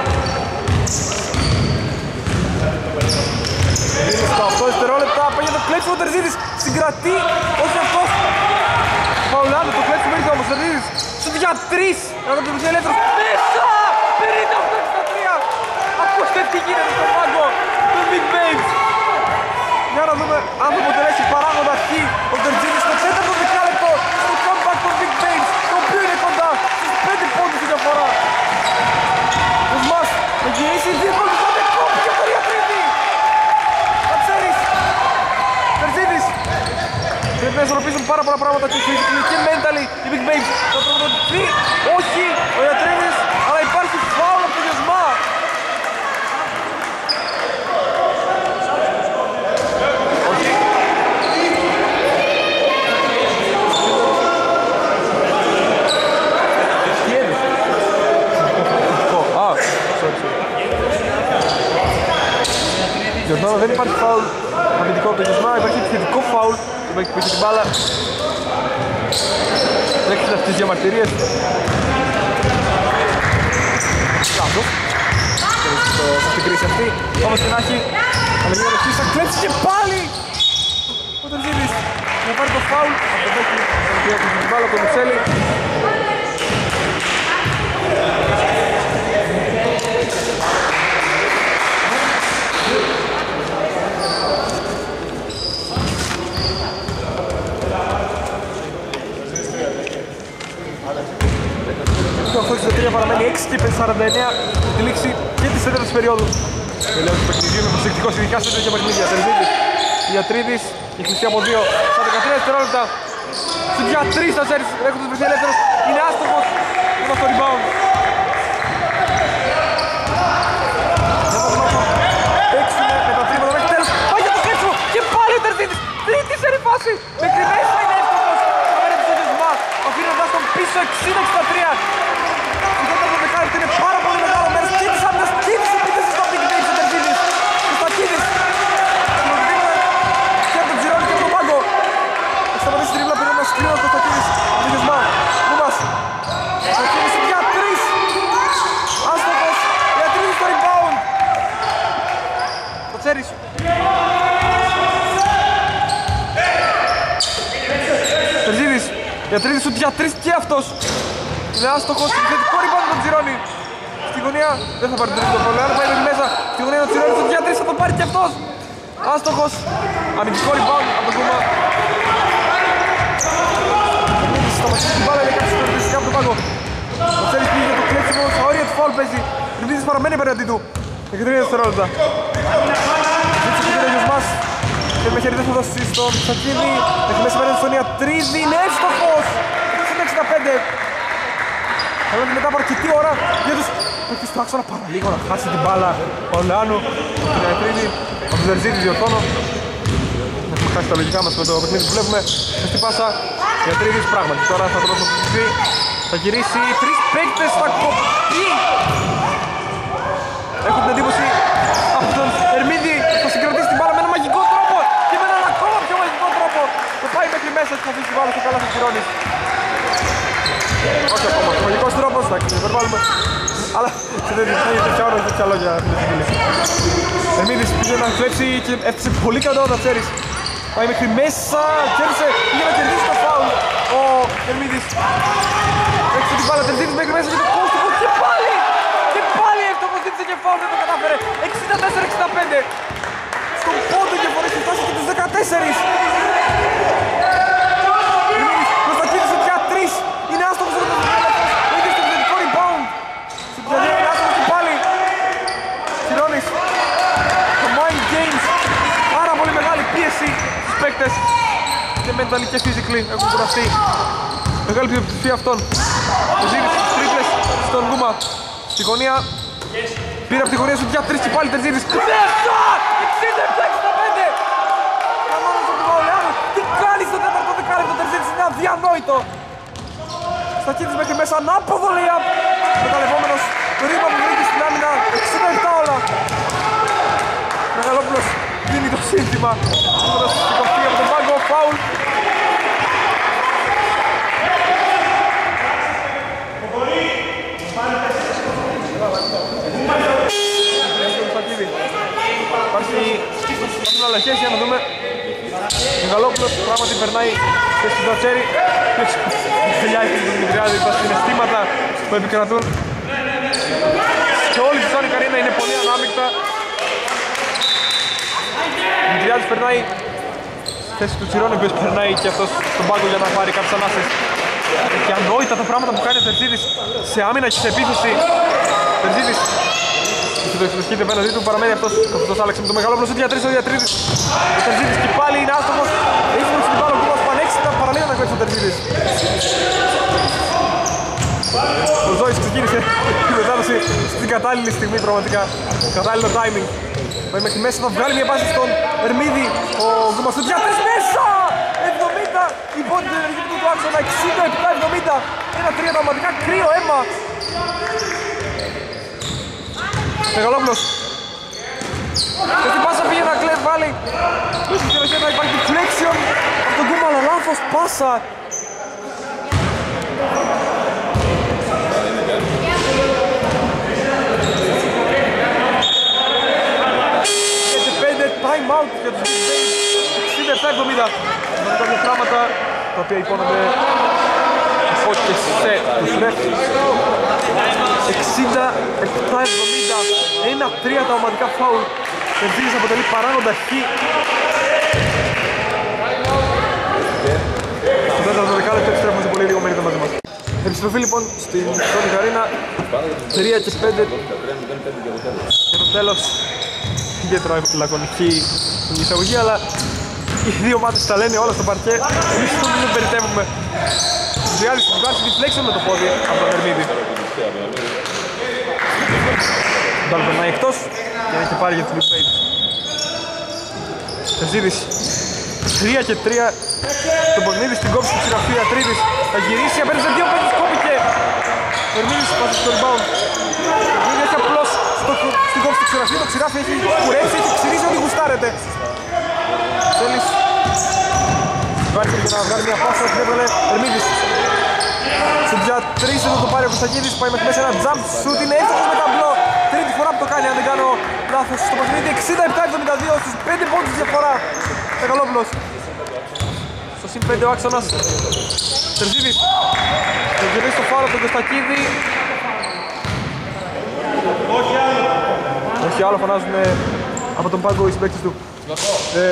Στα οκτώ δευτερόλεπτα, πάει για το κλέψιμο ο Τερζίδης, συγκρατεί, όχι αυτός. Παουλάνο, το κλέψιμο ήρθε όμως ο Τερζίδης. Σου για τρεις, να τον πετύχει ελεύθερος. Μέσα! πενήντα οκτώ εξήντα τρία! Ακούστε τι γίνεται στο πάγκο του Big Babes. Για να δούμε αν θα αποτελέσει παράγοντα χ ο Τερζίδης στο τέταρτο δεκάλεπτο στο comeback των Big Babes, το οποίο είναι κοντά στους πέντε πόντους η διαφορά. Ο Σμάς θα γυρίσει δύο πόντους, θα κόπει και το Ιατρίδη. Θα ξέρεις, Τερζίδης. Πρέπει να ισορροπήσουν πάρα πολλά πράγματα και physically και mentally οι Big Babes. Θα τρομοκρατηθεί, όχι ο Ιατρίδης, αλλά υπάρχει φάουλ από το Γεσμά. Όχι. Τι έδωσε. Α, sorry, sorry. Γιορτάνα, δεν υπάρχει φάουλ αμυντικό από το Γεσμά, υπάρχει επιθετικό φάουλ που έχει πήξει την μπάλα. Τρέξτε αυτές τις διαμαρτυρίες. Λάθος. Στην κρίση αυτή, όμως και να έχει αλλαγή για το χ, θα κλέψει και πάλι ο Τερζίδης να πάρει το φάουλ από το δέκτη, θα έχει την μπάλα από τον Μουτσέλη. Το οκτώ εξήντα τρία παραμένει έξι και σαράντα εννέα τη λήξη και της τέταρτης περίοδου. Τελειώνει το παιχνίδι με προσεκτικός, ειδικά σε τέτοια παιχνίδια. Τερζίδης, Ιατρίδης, η χρυσή από δύο στα δεκατρία δευτερόλεπτα. Στην για τρεις θα ξέρεις, έχοντας βρεθεί ελεύθερος, είναι άστοχος, είναι στο rebound. Δεν θα δούμε παίξουμε με τα τρίματα μέχρι τέλος. Πάει για το κλέψιμο και πάλι ο Τερζίδης, τρίτη σερί φάση, μέχρι μέσα είναι εύστοχος. Απέναντι στο Γεσμά, αφήνοντας τον πίσω εξήντα εξήντα τρία. Η τέταρτο δεκάλεπτο είναι πάρα πολύ μεγάλο μέρος και της άμυνας και της επίθεσης στο Big Babes ο Τερζίδης. Ο Στακίδης συνοδεύεται και από τον Τζιρόνι και από τον πάγκο. Έχει σταματήσει τρίβλα, πήρε ένα σκληρό στο Στακίδης. Ο Γεσμά, Γκούμας. Ο Στακίδης για τρεις. Άστοχος, Ιατρίδης στο rebound. Το ξέρεις. Τερζίδης, Ιατρίδης σου για τρεις και αυτός. Είναι άστοχος, επιθετικό rebound από τον Τζιρόνι. Στη γωνία δεν θα πάρει το τρίτο φάουλ, αν πάει μέχρι μέσα. Στη γωνία ο Τζιρόνι του για τρεις θα τον πάρει και αυτός. Άστοχος, αμυντικό rebound από τον Γκούμα. Τερζίδης σταματήσει την μπάλα, λέει κάτι συντηρητικά από τον πάγκο. Ο Τσέρις πήγε το κλέψιμο, στα όρια του φάουλ παίζει. Τερζίδης παραμένει απέναντί του. Έχει τρία δευτερόλεπτα. Ζήτησε το κύριος μας. Και με χέρι δεν θα δώσει στον Σακίδη. Έχει μέσα απέναντι στον Ιατρίδη, είναι εύστοχος. εξήντα εξήντα πέντε. Αλλά μετά από αρκετή ώρα για τους παίκτες του άξονα παραλίγο να χάσει την μπάλα. Ο Λεάνου, ο Ιατρίδη, ο Τερζίδης διορθώνω. Έχουμε χάσει τα λογικά μας με το παιχνίδι που βλέπουμε. Στη πάσα, Ιατρίδης πράγματι. Τώρα θα τροφοποιηθεί, θα γυρίσει. Τρεις παίκτες θα κοπεί. Έχω την εντύπωση από τον Ερμίδη θα συγκρατήσει την μπάλα με ένα μαγικό τρόπο και με έναν ακόμα πιο μαγικό τρόπο. Το πάει μέχρι μέσα και θα αφήσει την μπάλα στο καλά του Κυρώνης. Όχι ακόμα, ο μαγικός τρόπος, εντάξει, δεν βάλουμε. Αλλά σε τέτοια ώρα, τέτοια λόγια, φίλες και φίλοι. Ερμίδης πήγε να κλέψει και έφτασε πολύ κοντά ο Τατσέρης. Πάει μέχρι μέσα, κέρδισε, πήγε να κερδίσει το φάουλ. Ο Ερμίδης έξω την μπάλα, Τερζίδης μέχρι μέσα και το κόστο και πάλι! Και πάλι εύτοχος ζήτησε και φάουλ, δεν το κατάφερε. εξήντα τέσσερα εξήντα πέντε. Στον πόντο και φορές και φτάσει και τους δεκατέσσερα. Ερμίδης προστακίνησε για τρεις. Είναι άστοχος ο Ερμίδης. Είχε στο επιθετικό rebound. Στην πλατεία είναι άστοχος και πάλι. Σιρώνης. Το mind games. Πάρα πολύ μεγάλη πίεση στους παίκτες. Και mentally και physically έχουν κουραστεί. Μεγάλη πλειοψηφία αυτών. Τερζίδης στους τρίπλες στον Γκούμα. Στη γωνία. Πήρε από τη γωνία σου για τρεις και πάλι Τερζίδης. Μέσα! εξήντα επτά εξήντα πέντε! Καμάνος από τον Παολεάνου. Τι κάνει στο τέταρτο δεκάλεπτο Τερζίδης, είναι αδιανόητο. Στακίδης μέχρι μέσα, ανάποδο layup. Μεταλλευόμενος το ρήμα που βρήκε στην άμυνα. εξήντα επτά όλα. Μεγαλόπουλος δίνει το σύνθημα. Σίγουρος σηκωθεί από τον πάγκο, φάουλ. Υπάρχουν άλλες σχέσεις για να δούμε. Μεγαλόπουλος πράγματι περνάει και στην Τατσέρη. Χιλιάδες του Δημητριάδη, τα συναισθήματα που επικρατούν και όλη τη Σόνη Καρίνα είναι πολύ ανάμεικτα. Ο Δημητριάδης περνάει στη θέση του Τσιρώνη, ο οποίος περνάει και αυτός στον πάγκο για να πάρει κάποιες ανάσες. Και ανόητα τα πράγματα που κάνει ο Τερζίδης σε άμυνα και σε επίθεση. Τερζίδης το εξελισκείται απέναντί του, παραμένει αυτός καθώς άλλαξε με το μεγάλο πλωσό για τρεις ο Διατρίδης. Ο Τερζίδης και πάλι είναι άστοχος. Έχει βρει την μπάλα ο Κούβας πανέξιτα, παραλίγο να κλέψει ο Τερζίδης. Ο Ζώης ξεκίνησε τη μετάδοση στην κατάλληλη στιγμή πραγματικά. Κατάλληλο timing. Πάει μέχρι μέσα, θα βγάλει μια πάση στον Ερμίδη. Ο Κούβας του για τρεις μέσα! εβδομήντα η πόντη του ενεργητικού του άξονα, εξήντα επτά εβδομήντα. Ένα τρία πραγματικά κρύο αίμα. Μεγαλόπουλος. Και την πάσα πήγε να κλέβει πάλι. Στην τελευταία να υπάρχει flexion από τον Γκούμα, αλλά λάθος πάσα. Και πέντε time out για τους Big Bang. εξήντα επτά εβδομήντα. Με κάποια πράγματα τα οποία υπόνονται από και σε τους ρεφτους. εξήντα επτά εβδομήντα. ένα τρία τα ομαδικά φάουλ. Τερζίδης αποτελεί παράγοντα χ. Στο τέταρτο δεκάλεπτο επιστρέφουμε σε πολύ λίγο μερίδα μαζί μας. Επιστροφή λοιπόν στην Σόνη Καρίνα. τρία και πέντε. Και το τέλος. Ιδιαίτερα λακωνική στην εισαγωγή, αλλά οι δύο ομάδες τα λένε όλα στο παρκέ. Εμείς δεν περιτεύουμε. Διάλυση του βγάζει τη φλέξιο με το πόδι από τον Ερμίδη. Ο Ντάλ περνάει εκτός και έχει πάρει για τους Big Bang. Τερζίδης τρία και τρία. Το παιχνίδι στην κόψη του Ξηραφή. Διατρίδης θα γυρίσει, απέναντι σε δύο παίκτες, κόπηκε. Ο Ερμίδης πάση στο rebound. Ο Ερμίδης έχει απλώς στην κόψη του Ξηραφή. Το Ξηράφι έχει κουρέψει, έχει ξυρίσει ό,τι γουστάρετε. Θέλεις υπάρχει για να βγάλει μια πάσα που έβγαλε Ερμίδης. Στην πια τρεις εδώ το πάρει ο Κωνστακίδης, πάει μέχρι μέσα ένα jump shoot, είναι εύστοχος με ταμπλό. Τρίτη φορά που το κάνει, αν δεν κάνω λάθος, στο παιχνίδι εξήντα επτά εβδομήντα δύο στους πέντε πόντους διαφορά. Μεγαλόπουλος. Στο συν πέντε ο άξονας. Τερζίδης. Θα γυρίσει το φάουλ από τον Κωνστακίδη. Όχι άλλο, φωνάζουν από τον πάγκο οι συμπαίκτες του. Ε,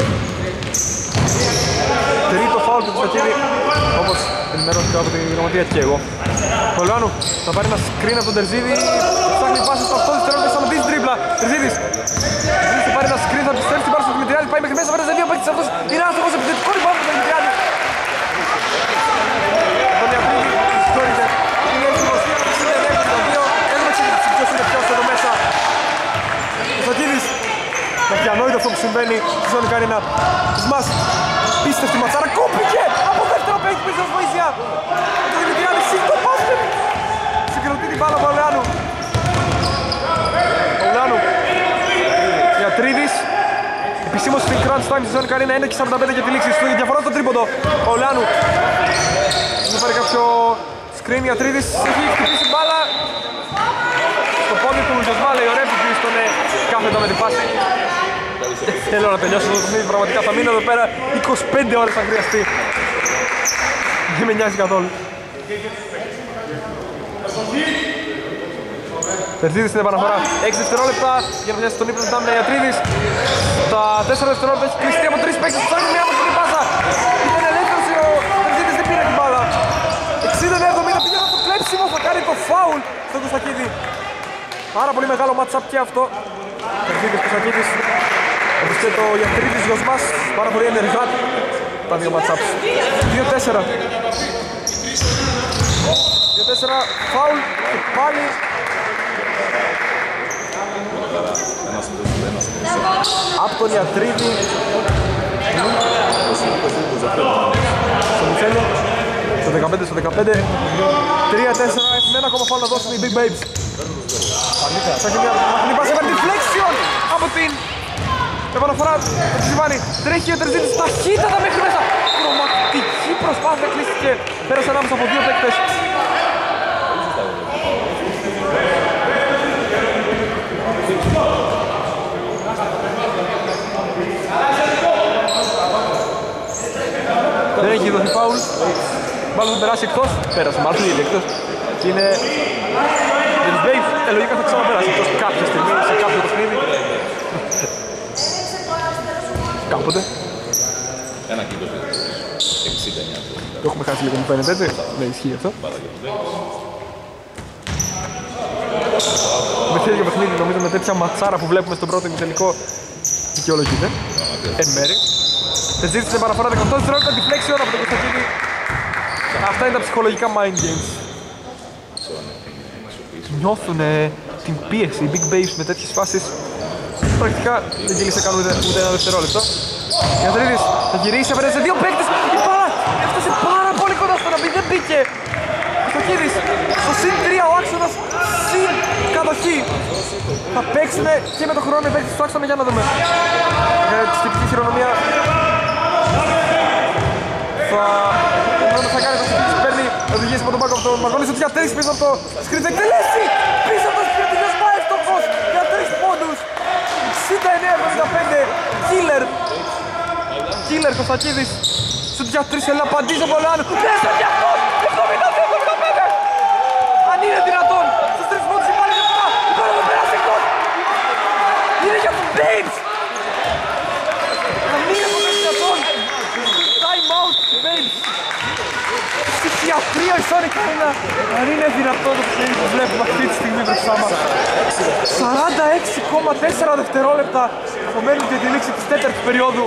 τρίτο φάουλ του Κωνστακίδη, όπως ενημερώθηκα από την γραμματεία και εγώ. Ο Λουάνου θα πάρει ένα screen από τον Τερζίδη. Ψάχνει πάση στο αυτό, δευτερόλεπτα σταματήσει τρίπλα. Τερζίδης. Τερζίδης θα πάρει ένα screen, θα επιστρέψει την πάρει στο Δημητριάδη. Πάει μέχρι μέσα, φέρνει δύο παίκτες αυτός. Είναι άστοχος επιθετικό rebound του Δημητριάδη. Τον Ιαπρίδη συγχωρείται. Είναι έτοιμος για το εξήντα εννέα εξήντα δύο. Έχουμε ξεκινήσει ποιος είναι ποιος εδώ μέσα. Κωνστακίδης. Είναι αδιανόητο αυτό που συμβαίνει στη Σόνη Καρίνα. Σμάς. Πίστευτη ματσάρα, κόπηκε από δεύτερο παίκτη πίσω ως βοήθεια. Το Δημητριάδη σύντο πάσκετ. Συγκροτεί την μπάλα ο Παολεάνου. Παολεάνου. Διατρίδης. Επισήμως στην crunch time στη Σόνη Καρίνα, ένα και σαράντα πέντε για τη λήξη. Στο διαφορά στο τρίποντο. Παολεάνου. Θα πάρει κάποιο screen. Διατρίδης έχει χτυπήσει μπάλα. του Γιωσμά, λέει ο Ρέφικη στον κάθετο με την φάση. Θέλω να τελειώσω το παιχνίδι, πραγματικά θα μείνω εδώ πέρα είκοσι πέντε ώρες θα χρειαστεί. Δεν με νοιάζει καθόλου. Τερζίδης στην επαναφορά, έξι δευτερόλεπτα για να πιάσει τον ύπνο του Ντάμ Ιατρίδης. Τα τέσσερα δευτερόλεπτα έχει κλειστεί από τρεις παίκτες, ψάχνει μια μορφή πάσα. Ήταν ελεύθερος ο Τερζίδης, δεν πήρε την μπάλα. εξήντα εβδομήντα πήγε να το κλέψιμο, θα κάνει το φάουλ στον Κωστακίδη. Πάρα πολύ μεγάλο match-up και αυτό. Τερζίδης, Κωστακίδης, όπως και το Ιατρίδης Γιωσμάς, πάρα πολύ ενεργά τα δύο match-ups. δύο τέσσερα. δύο τέσσερα, φάουλ και πάλι. Από τον Ιατρίδη στο Μιτσέλιο, στο δεκαπέντε στο δεκαπέντε, τρία τέσσερα, έχουν ένα ακόμα φάουλ να δώσουν οι Big Babes. Θα έχει μια μαχινή πάση με deflection από την επαναφορά του Τσιβάνη. Τρέχει ο Τερζίδης ταχύτατα μέχρι μέσα. Τρομακτική προσπάθεια, κλείστηκε, πέρασε ανάμεσα από δύο παίκτες. Δεν έχει δοθεί φάουλ. Μάλλον θα περάσει εκτός. Πέρασε μάλλον ήδη εκτός. Και είναι... για τους Babes, ε, λογικά θα ξαναπεράσει εκτός κάποια στιγμή, σε κάποιο παιχνίδι. Κάποτε. Ένα κύκλο εξήντα εννιά. Το έχουμε χάσει λίγο, μου φαίνεται έτσι. Δεν ισχύει αυτό. Με τέτοιο παιχνίδι, νομίζω με τέτοια ματσάρα που βλέπουμε στον πρώτο ημιτελικό δικαιολογείται. Εν μέρη. Τερζίδης στην επαναφορά δεκαοκτώ δευτερόλεπτα, deflection από τον Κωστακίδη. Αυτά είναι τα ψυχολογικά mind games. Νιώθουν την πίεση οι Big Babes με τέτοιες φάσεις. Πρακτικά δεν κύλησε καν ούτε, ούτε ένα δευτερόλεπτο. Ιατρίδης θα γυρίσει απέναντι σε δύο παίκτες. Η μπάλα έφτασε πάρα πολύ κοντά στο να μπει, δεν μπήκε. Κωστακίδης στο συν τρία, ο άξονας συν κατοχή. Θα παίξουν και με το χρόνο οι παίκτες του άξονα, για να δούμε. Για τη σκεπτική χειρονομία θα... Ενώ θα κάνει το σκεπτική, παίρνει οδηγίες από τον πάγκο από τον Μαργόνης, ότι για τρεις πίσω από το σκριν θα εκτελέσει! Πίσω από το σκριν, τελειώς πάει στόχος για τρεις πόντους! εξήντα εννέα εβδομήντα πέντε, killer! Killer Κωστακίδης, σουτ για τρεις, έλα απαντήσει ο Πολάνου, μέσα για αυτός! εβδομήντα δύο εβδομήντα πέντε! Αν είναι δυνατόν, στους τρεις πόντους υπάρχει διαφορά, τώρα θα περάσει εκτός! Είναι για τους Babes! Αν είναι δυνατόν, time out Babes! Ψυχιατρία η Sonic Arena, αν είναι δυνατόν το παιχνίδι που βλέπουμε αυτή τη στιγμή μπροστά μας. σαράντα έξι κόμμα τέσσερα δευτερόλεπτα απομένουν για τη λήξη της τέταρτης περίοδου.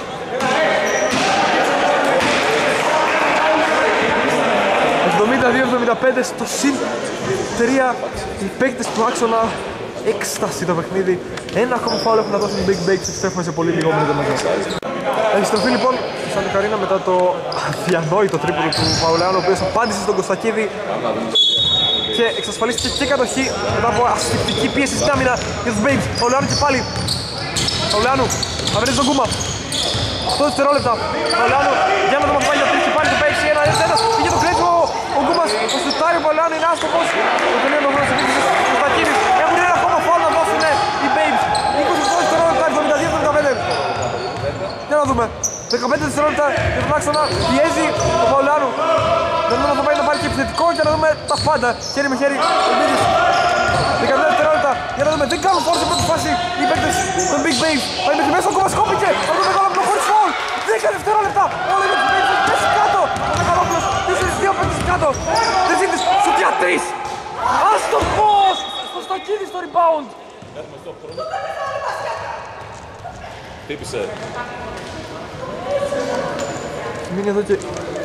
εβδομήντα δύο εβδομήντα πέντε στο συν τρία, οι παίκτες του άξονα, έκσταση το παιχνίδι. Ένα ακόμα φάουλ έχουν να δώσουν οι Big Babes, επιστρέφουμε σε πολύ λίγο μήνυμα μαζί. Επιστροφή λοιπόν η Sonic Arena μετά το αδιανόητο τρίποντο του Παουλεάνου, ο οποίος απάντησε στον Κωστακίδη και εξασφαλίστηκε και κατοχή μετά από ασφυκτική πίεση στην άμυνα για τους Babes. Παουλεάνου και πάλι. Παουλεάνου απέναντι στον Κούμα. οκτώ δευτερόλεπτα. Παουλεάνου για να το μαθάει για τρεις και πάλι το παίξει ένα ένας. Πήγε το κλέψιμο ο Κούμας. Ο σουτάρει ο Παουλεάνου είναι άσκοπος. Το τελείω τον χρόνος επίθεσης του Κωστακίδης. Έχουν ένα ακόμα φάουλ να δώσουν οι Babes. είκοσι οκτώ δευτερόλεπτα, εβδομήντα δύο εβδομήντα πέντε. Για να δούμε. δεκαπέντε δευτερόλεπτα για τον άξονα. Πιέζει ο Παουλεάνου. Δεν δούμε αν θα πάει να πάρει και επιθετικό για να δούμε τα πάντα. Χέρι με χέρι. δεκαπέντε δευτερόλεπτα για να δούμε. Δεν κάνουν φόρμα σε πρώτη φάση οι παίκτες των Big Babes. Πάει μέχρι μέσα, ο Κούμας κόπηκε. Αυτό το μεγάλο μπλοκ χωρίς φάουλ. δέκα δευτερόλεπτα. Όλοι οι Big Babes πέσει κάτω. Ο Μεγαλόπουλος τέσσερις δύο παίκτες κάτω. Τερζίδης σου για τρεις. Άστοχος. Κωστακίδης στο rebound. Χτύπησε. Μείνει εδώ και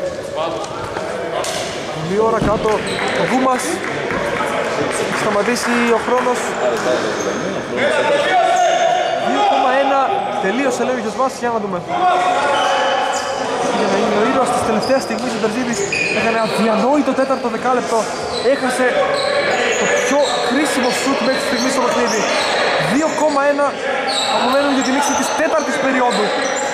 δύο ώρα κάτω ο Κούμας. Σταματήσει ο χρόνος. δύο κόμμα ένα. Τελείωσε λέει ο Γιωσμάς, για να δούμε. Για να είναι ο ήρωας της τελευταίας στιγμής ο Τερζίδης έκανε αδιανόητο τέταρτο δεκάλεπτο. Έχασε το πιο κρίσιμο σουτ μέχρι στιγμής στο παιχνίδι. δύο κόμμα ένα απομένουν για τη λήξη της τέταρτης περίοδου.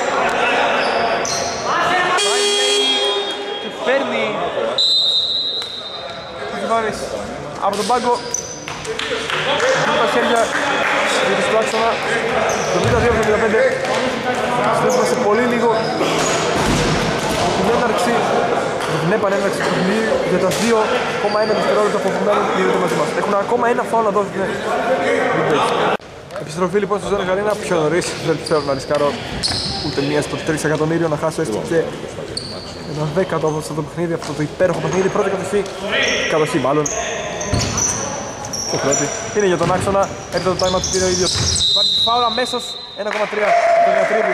Και παίρνει ο Γιβάνης από τον πάγκο. τα χέρια για τους Τουλάξονα. εβδομήντα δύο εβδομήντα πέντε. Στρέφουμε σε πολύ λίγο την έναρξη, την επανέναρξη του παιχνιδιού για τα δύο κόμμα ένα δευτερόλεπτα που απομένουν γίνεται μαζί μας. Έχουν ακόμα ένα φάουλ να δώσουν. Επιστροφή λοιπόν στη ζώνη Γαρίνα, πιο νωρίς. Δεν θέλω να ρισκάρω ούτε μία στο τρεις εκατομμύριο να χάσω έστω και ένα δέκατο από αυτό το παιχνίδι, αυτό το υπέροχο παιχνίδι. Πρώτη κατοχή, κατοχή μάλλον. Και πρώτη. Είναι για τον άξονα, έρχεται το time out του πήρε ο ίδιος. Υπάρχει φάουλ αμέσως, ένα κόμμα τρία το Διατρίδη.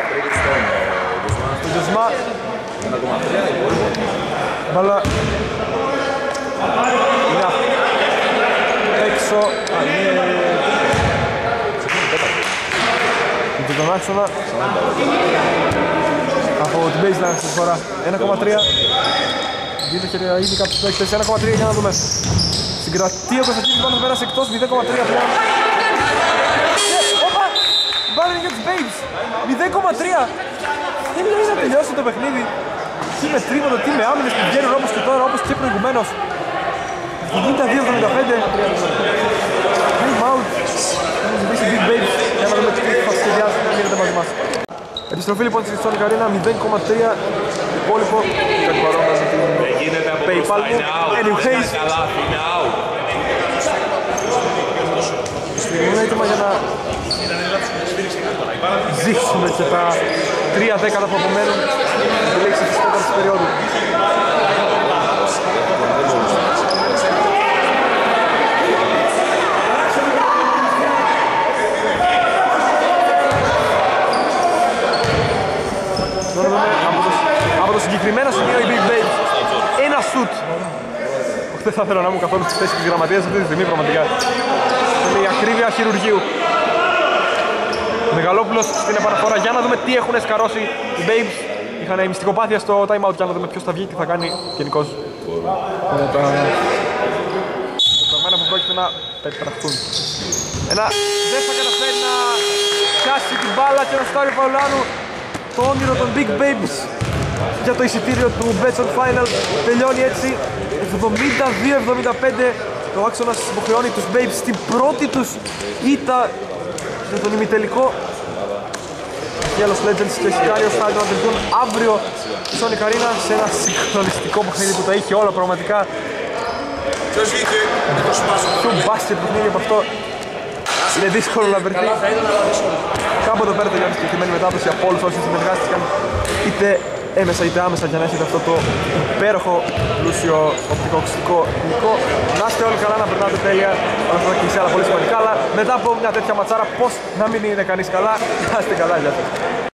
Το Γιωσμά. Μπάλα. Είναι έξω. Και τον άξονα. Από την baseline αυτή τη φορά. ένα κόμμα τρία. Δείτε και ήδη κάποιους παίκτες. ένα κόμμα τρία για να δούμε. Συγκρατεί ο Κωνσταντίνης πάνω πέρασε εκτός. μηδέν κόμμα τρία πλέον. Όπα! Μπάλιν για τους Babes. μηδέν κόμμα τρία. Δεν λέει να τελειώσει το παιχνίδι. Τι με τρίμονο, τι με άμυνες που βγαίνουν όπως και τώρα, όπως και προηγουμένως. εβδομήντα δύο εβδομήντα πέντε. Time out. Έχουμε ζητήσει Big Babes για να δούμε τι θα σχεδιάσει που γίνεται μαζί μας. Επιστροφή λοιπόν στη Sonic Arena, μηδέν κόμμα τρία. Υπόλοιπο, κάτι παρόμοιο με την PayPal μου. Anyways, είναι έτοιμα για να ζήσουμε και τα τρία δέκατα που απομένουν στη λήξη της τέταρτης περίοδου. Από το συγκεκριμένο σημείο οι Big Babes, ένα σουτ. Δεν θα θέλω να ήμουν καθόλου στη θέση της γραμματείας αυτή τη στιγμή πραγματικά. Είναι η ακρίβεια χειρουργείου. Μεγαλόπουλος στην επαναφορά για να δούμε τι έχουν σκαρώσει οι Babes. Είχαν μυστικοπάθεια στο time out για να δούμε ποιος θα βγει, τι θα κάνει γενικώς. Με τα πραγμένα που πρόκειται να πετραχτούν. Ένα δεν θα καταφέρει να πιάσει την μπάλα και να στάρει ο Παουλάνου. Το όνειρο των Big Babes για το εισιτήριο του Betson Final τελειώνει έτσι εβδομήντα δύο εβδομήντα πέντε. Το άξονας υποχρεώνει τους Babes στην πρώτη τους ήττα για τον ημιτελικό. Οι Hellos Legends και οι Sicarios θα αντιμετωπιστούν αύριο στη Sonic Arena σε ένα συγκλονιστικό παιχνίδι που τα είχε όλα πραγματικά. Πιο μπάσκετ παιχνίδι από αυτό είναι δύσκολο να βρεθεί. Κάπου εδώ πέρα τελειώνει συγκεκριμένη μετάδοση από όλους όσοι συμμετέχθηκαν είτε έμεσα είτε άμεσα για να έχετε αυτό το υπέροχο πλούσιο οπτικοακουστικό υλικό. Να είστε όλοι καλά, να περνάτε τέλεια, όλα αυτά και σε άλλα πολύ σημαντικά, αλλά μετά από μια τέτοια ματσάρα πώς να μην είναι κανείς καλά. Να είστε καλά, γεια σας.